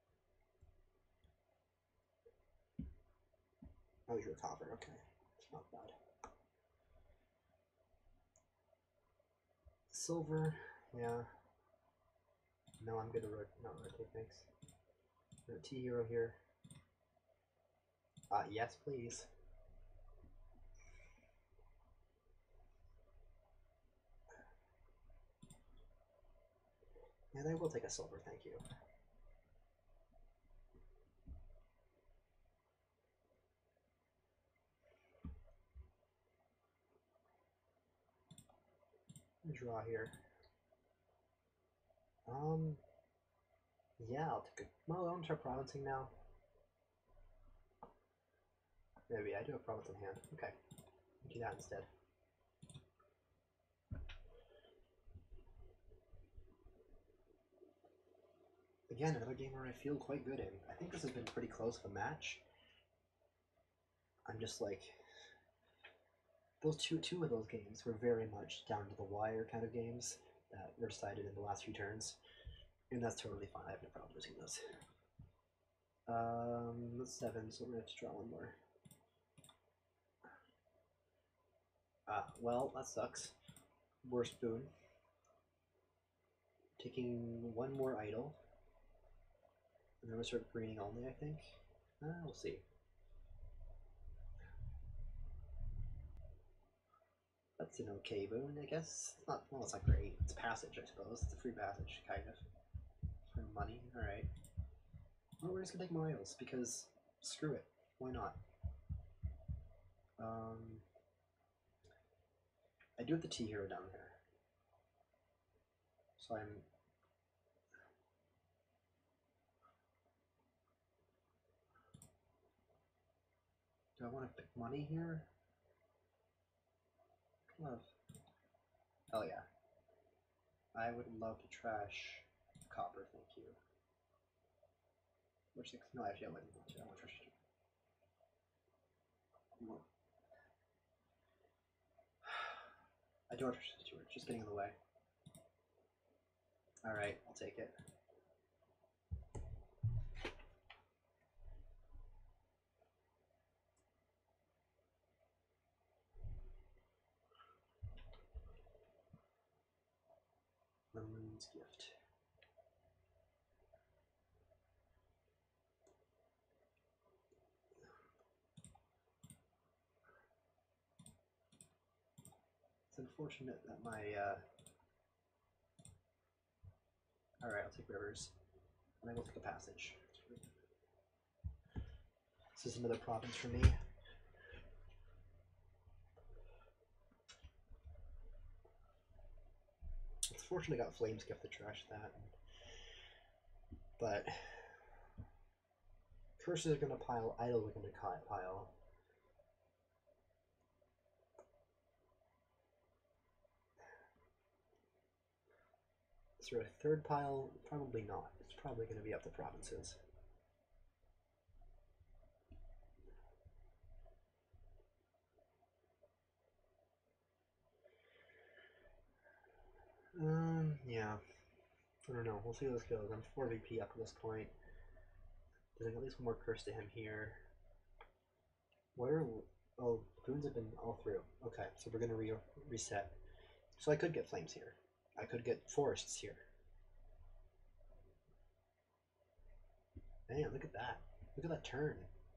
oh, you're a copper. Okay, it's not bad. Silver, yeah. No, I'm good to not rotate. Thanks. T hero here. Yes, please. And I will take a silver, thank you. Draw here. Yeah, I'll take a. Well, I'm start provincing now. Maybe I do have province in hand. Okay, do that instead. Again, another game where I feel quite good in. I think this has been pretty close of a match. I'm just like, those two of those games were very much down to the wire kind of games that were decided in the last few turns, and that's totally fine. I have no problem losing those. That's 7, so we're gonna have to draw one more. Well, that sucks. Worst boon. Taking one more idle. And then we'll start greening only, I think. We'll see. That's an okay boon, I guess. It's not, well, it's not great. It's passage, I suppose. It's a free passage, kind of. For money, alright. Well, we're just gonna take more idols, because screw it. Why not? I do have the T hero down here. So I'm... Do I want to pick money here? Love. Hell yeah. I would love to trash copper, thank you. Which 6? No, actually, I wouldn't want to. I want to trash. I do want to trash the steward, just getting in the way. Alright, I'll take it. Flame's Gift. It's unfortunate that my alright, I'll take Rivers. And I will take a Passage. This is another province for me. It's fortunate I got Flame's Gift to trash that. But curses are gonna pile, idols are gonna pile. Is there a third pile? Probably not. It's probably gonna be up to provinces. Yeah. I don't know. We'll see how this goes. I'm 4 VP up to this point. Getting at least one more curse to him here. What are... Oh, runes have been all through. Okay, so we're going to reset. So I could get flames here. I could get forests here. Man, look at that. Look at that turn.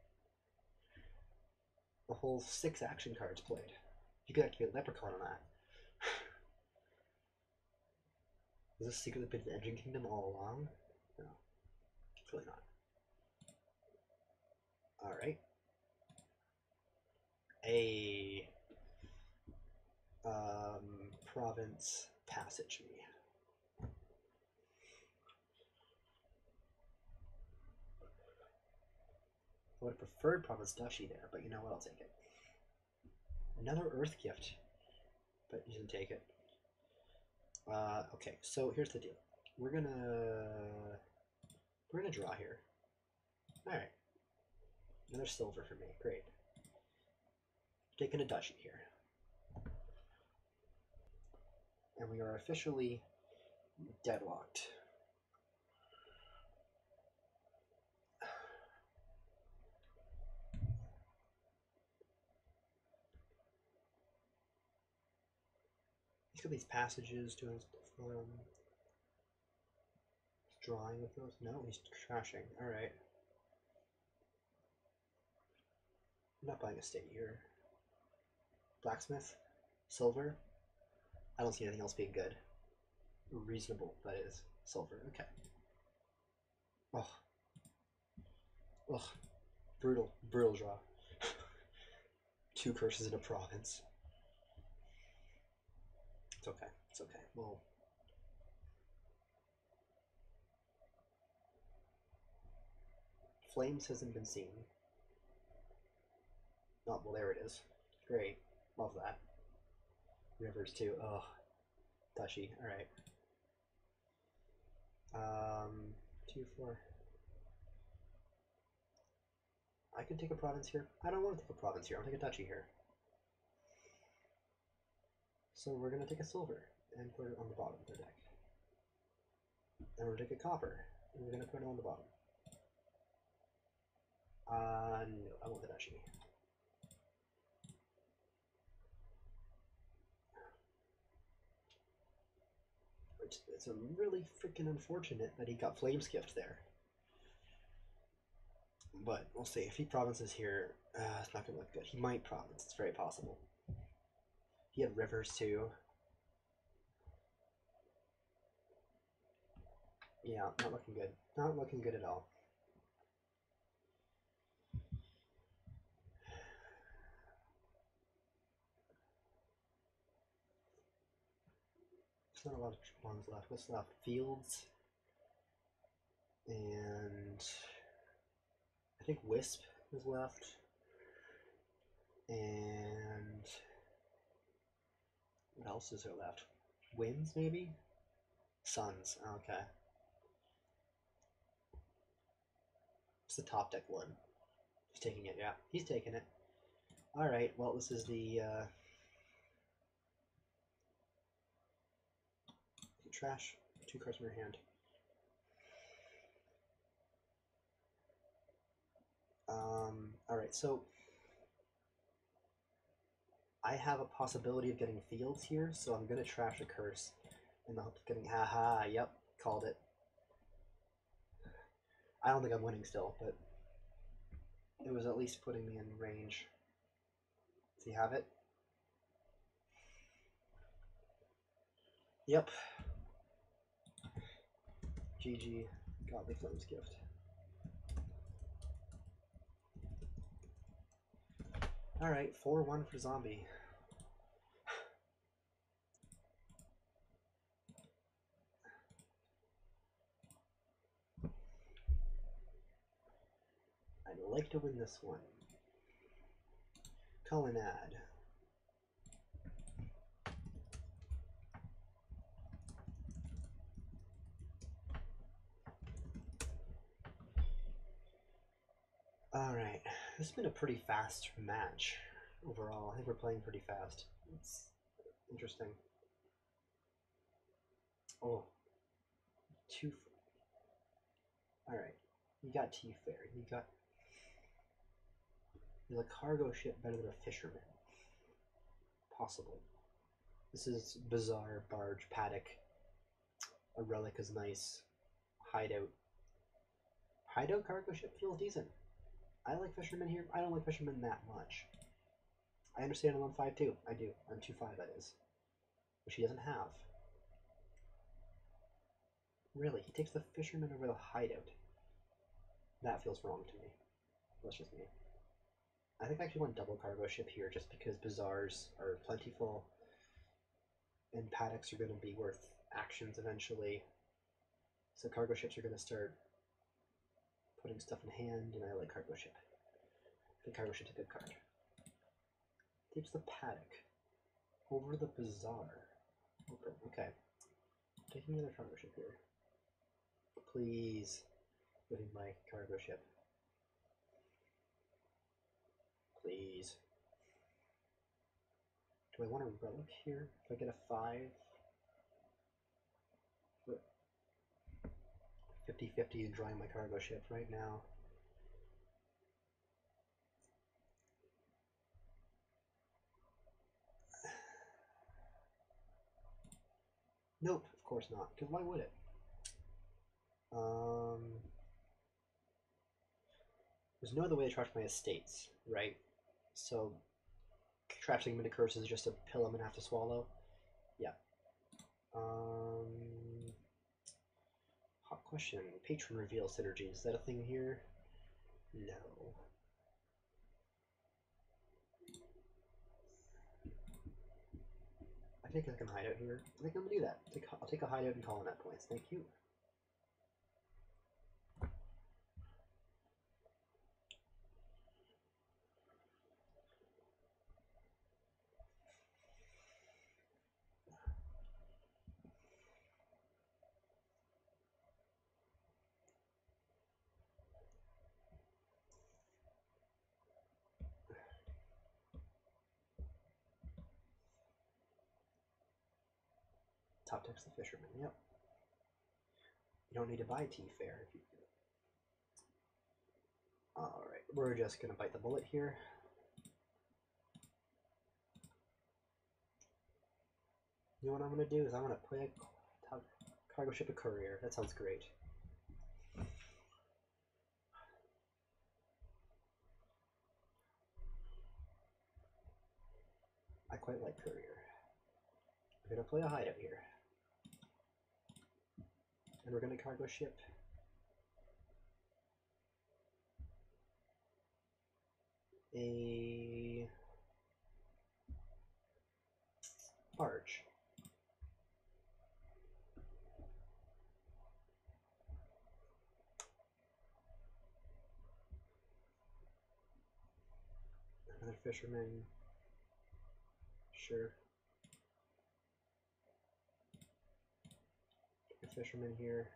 The whole 6 action cards played. You could activate Leprechaun on that. Was this secretly been the Engine Kingdom all along? No. It's really not. Alright. A province passage me. I would have preferred Province Duchy there, but you know what, I'll take it. Another Earth Gift, but you didn't take it. Okay, so here's the deal. We're gonna draw here. Alright. Another silver for me. Great. Taking a duchy here. And we are officially deadlocked. He's got these passages doing stuff. Drawing with those? No, he's trashing. Alright. I'm not buying a state here. Blacksmith? Silver? I don't see anything else being good. Reasonable, that is. Silver, okay. Ugh. Ugh. Brutal. Brutal draw. 2 curses in a province. It's okay. It's okay. Well... Flames hasn't been seen. Oh, well, there it is. Great. Love that. Rivers, too. Ugh. Duchy. Alright. 2, 4. I could take a province here. I don't want to take a province here. I'll take a duchy here. So we're going to take a silver and put it on the bottom of the deck. And we're going to take a copper and we're going to put it on the bottom. No, I want the duchy. It's a really freaking unfortunate that he got Flame's Gift there. But we'll see. If he provinces here, it's not going to look good. He might province. It's very possible. He had Rivers too. Yeah, not looking good. Not looking good at all. There's not a lot of ones left. What's left? Fields. And I think Wisp is left. And what else is there left? Winds, maybe? Suns. Okay. It's the top deck one. He's taking it, yeah. He's taking it. Alright, well, this is the trash. 2 cards in your hand. Alright, so I have a possibility of getting fields here, so I'm going to trash a curse in the hope of getting haha. Yep, called it. I don't think I'm winning still, but it was at least putting me in range. Does he have it? Yep. GG. Godly Flames gift. Alright, 4-1 for zombie. I'd like to win this one. Culinad. Alright, this has been a pretty fast match overall. I think we're playing pretty fast. It's interesting. Oh, two. Alright, you got T-Fair. Is a cargo ship better than a fisherman? Possible. This is bizarre barge paddock. A relic is nice. Hideout. Hideout cargo ship feels decent. I like fishermen here. I don't like fishermen that much. I understand I'm on 5-2. I do. I'm 2-5, that is. Which he doesn't have. Really? He takes the fisherman over the hideout. That feels wrong to me. That's just me. I think I actually want double cargo ship here just because bazaars are plentiful and paddocks are going to be worth actions eventually. So cargo ships are going to start putting stuff in hand, and I like cargo ship. I think cargo ship's a good card. Takes the paddock over the bazaar. Open. Okay. Taking another cargo ship here. Please. Getting my cargo ship. Please. Do I want a relic here? If I get a 5? 50-50 and drawing my cargo ship right now. Nope, of course not. Because why would it? There's no other way to trash my estates, right? So trashing them into curses is just a pill I'm gonna have to swallow. Yeah. Hot question. Patron reveal synergy. Is that a thing here? No. I think I can hide out here. I think I'm gonna do that. I'll take a hideout and call in that points. Thank you. Top text the fisherman. Yep. You don't need to buy T-Fair if you do. Alright, we're just gonna bite the bullet here. You know what I'm gonna do is I'm gonna play a cargo ship a courier. That sounds great. I quite like courier. We're gonna play a hideout here. And we're gonna cargo ship a barge. Another fisherman. Sure. A fisherman here.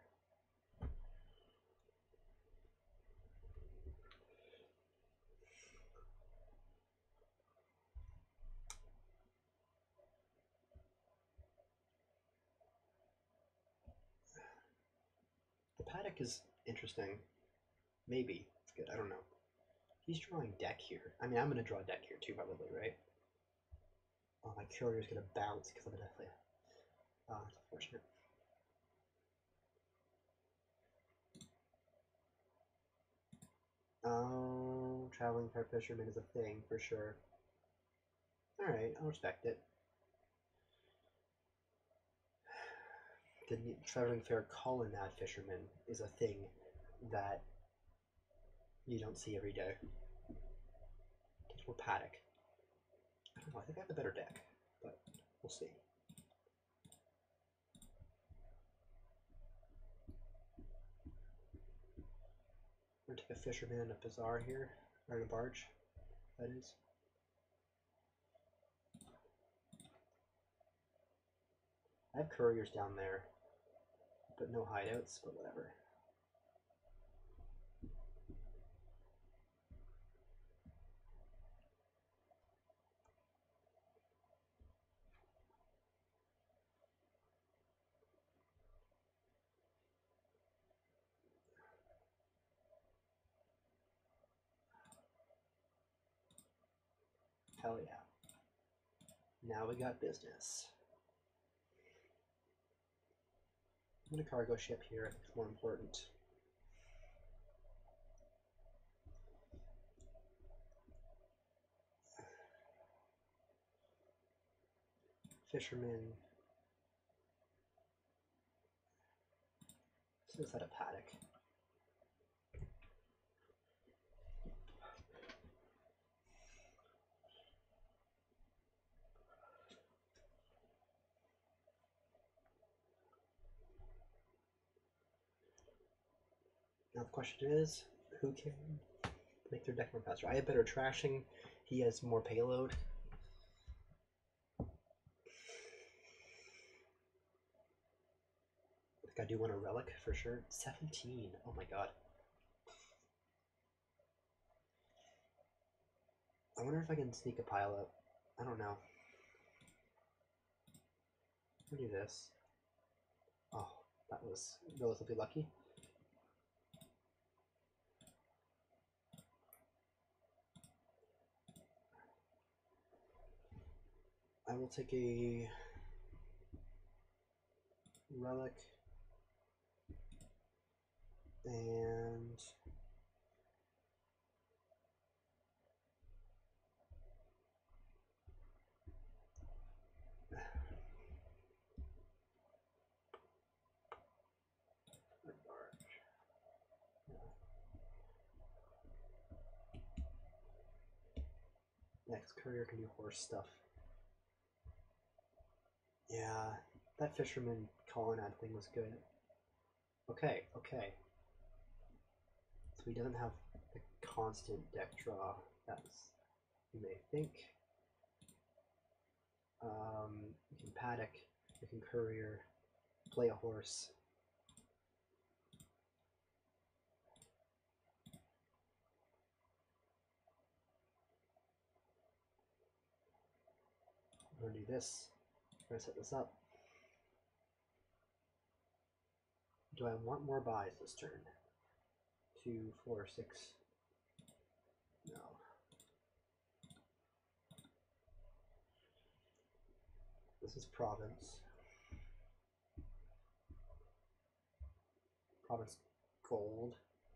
The paddock is interesting. Maybe. It's good. I don't know. He's drawing deck here. I mean, I'm going to draw deck here too, probably, right? Oh, my courier's going to bounce because I'm going to play. Ah, it's unfortunate. Oh, traveling fair fisherman is a thing for sure. Alright, I'll respect it. The traveling fair colonnade fisherman is a thing that you don't see every day. Or paddock. I don't know, I think I have a better deck, but we'll see. I'm gonna take a fisherman and a bazaar here, or a barge, that is. I have couriers down there, but no hideouts, but whatever. Hell yeah. Now we got business. I'm gonna cargo ship here, I think it's more important. Fisherman. So is that a paddock? Now the question is, who can make their deck more faster? I have better trashing, he has more payload. I think I do want a relic for sure. 17, oh my god. I wonder if I can sneak a pile up. I don't know. I'll do this. Oh, that was relatively lucky. I will take a relic and next courier can do horse stuff. Yeah, that fisherman colonnade thing was good. Okay, okay. So he doesn't have the constant deck draw as you may think. You can paddock, you can courier, play a horse. I'm gonna do this. I'm gonna set this up. Do I want more buys this turn? 2, 4, 6. No. This is province. Province gold.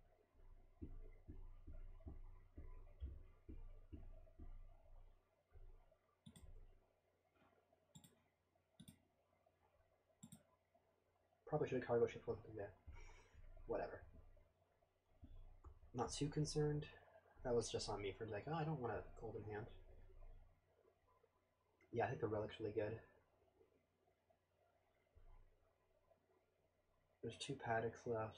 Probably should have cargo shipped one thing there. Whatever. Not too concerned. That was just on me for like, oh, I don't want a golden hand. Yeah, I think the relic's really good. There's 2 paddocks left.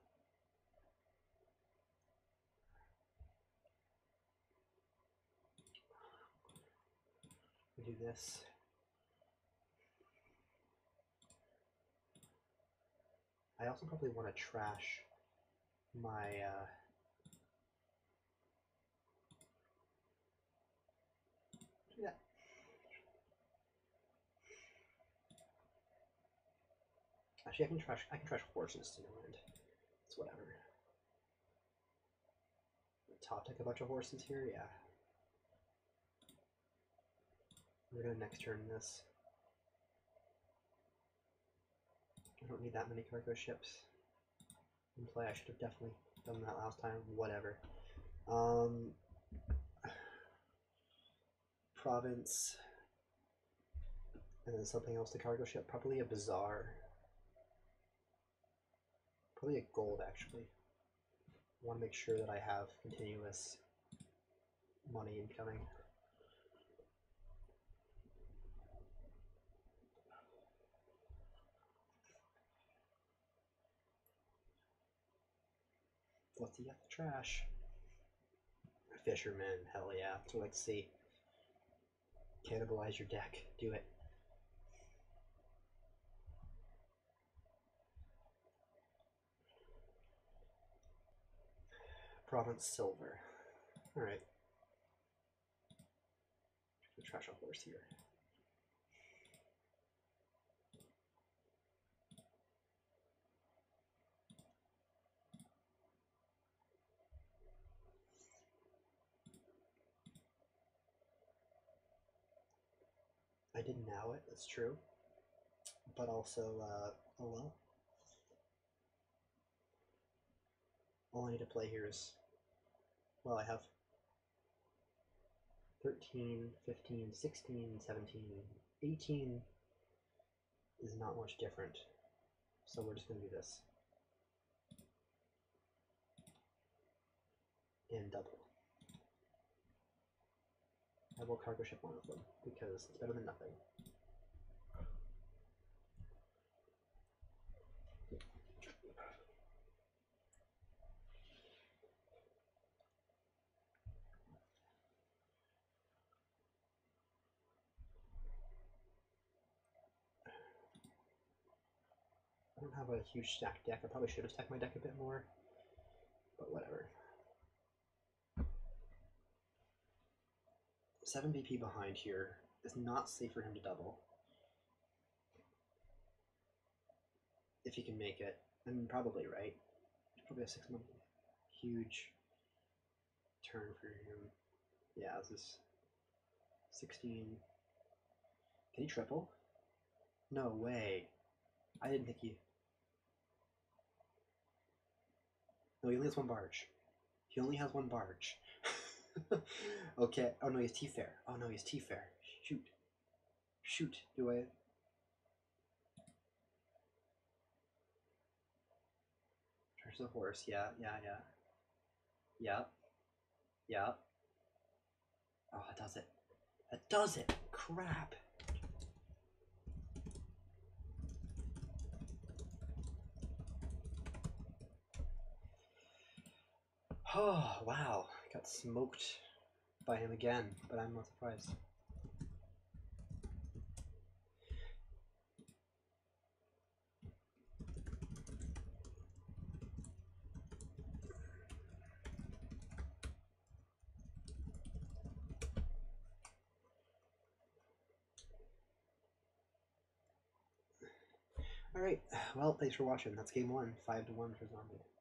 We do this. I also probably want to trash my do that. Actually, I can trash horses to no end. It's whatever. Top deck a bunch of horses here, yeah. We're gonna next turn this. I don't need that many cargo ships in play. I should have definitely done that last time. Whatever. Province, and then something else to cargo ship. Probably a bazaar. Probably a gold, actually. I want to make sure that I have continuous money incoming. What's he got? The trash. Fisherman, hell yeah. That's what I like to see. Cannibalize your deck. Do it. Province silver. Alright. Trash a horse here. I didn't know it, that's true. But also, oh well. All I need to play here is, well, I have 13, 15, 16, 17, 18 is not much different. So we're just going to do this. And double. I will cargo ship one of them, because it's better than nothing. I don't have a huge stacked deck. I probably should have stacked my deck a bit more, but whatever. 7 BP behind here is not safe for him to double. If he can make it. I mean, probably, right? Probably a 6-month huge turn for him. Yeah, this is 16. Can he triple? No way. I didn't think he... No, he only has one barge. He only has one barge. Okay. Oh no, he's T-Fair. Oh no, he's T-Fair. Shoot. Shoot. Do I... There's the horse. Yeah. Yep. Oh, that does it. That does it. Crap. Oh, wow. Got smoked by him again, but I'm not surprised. Alright, well, thanks for watching. That's game 1, 5-1 for Zombie.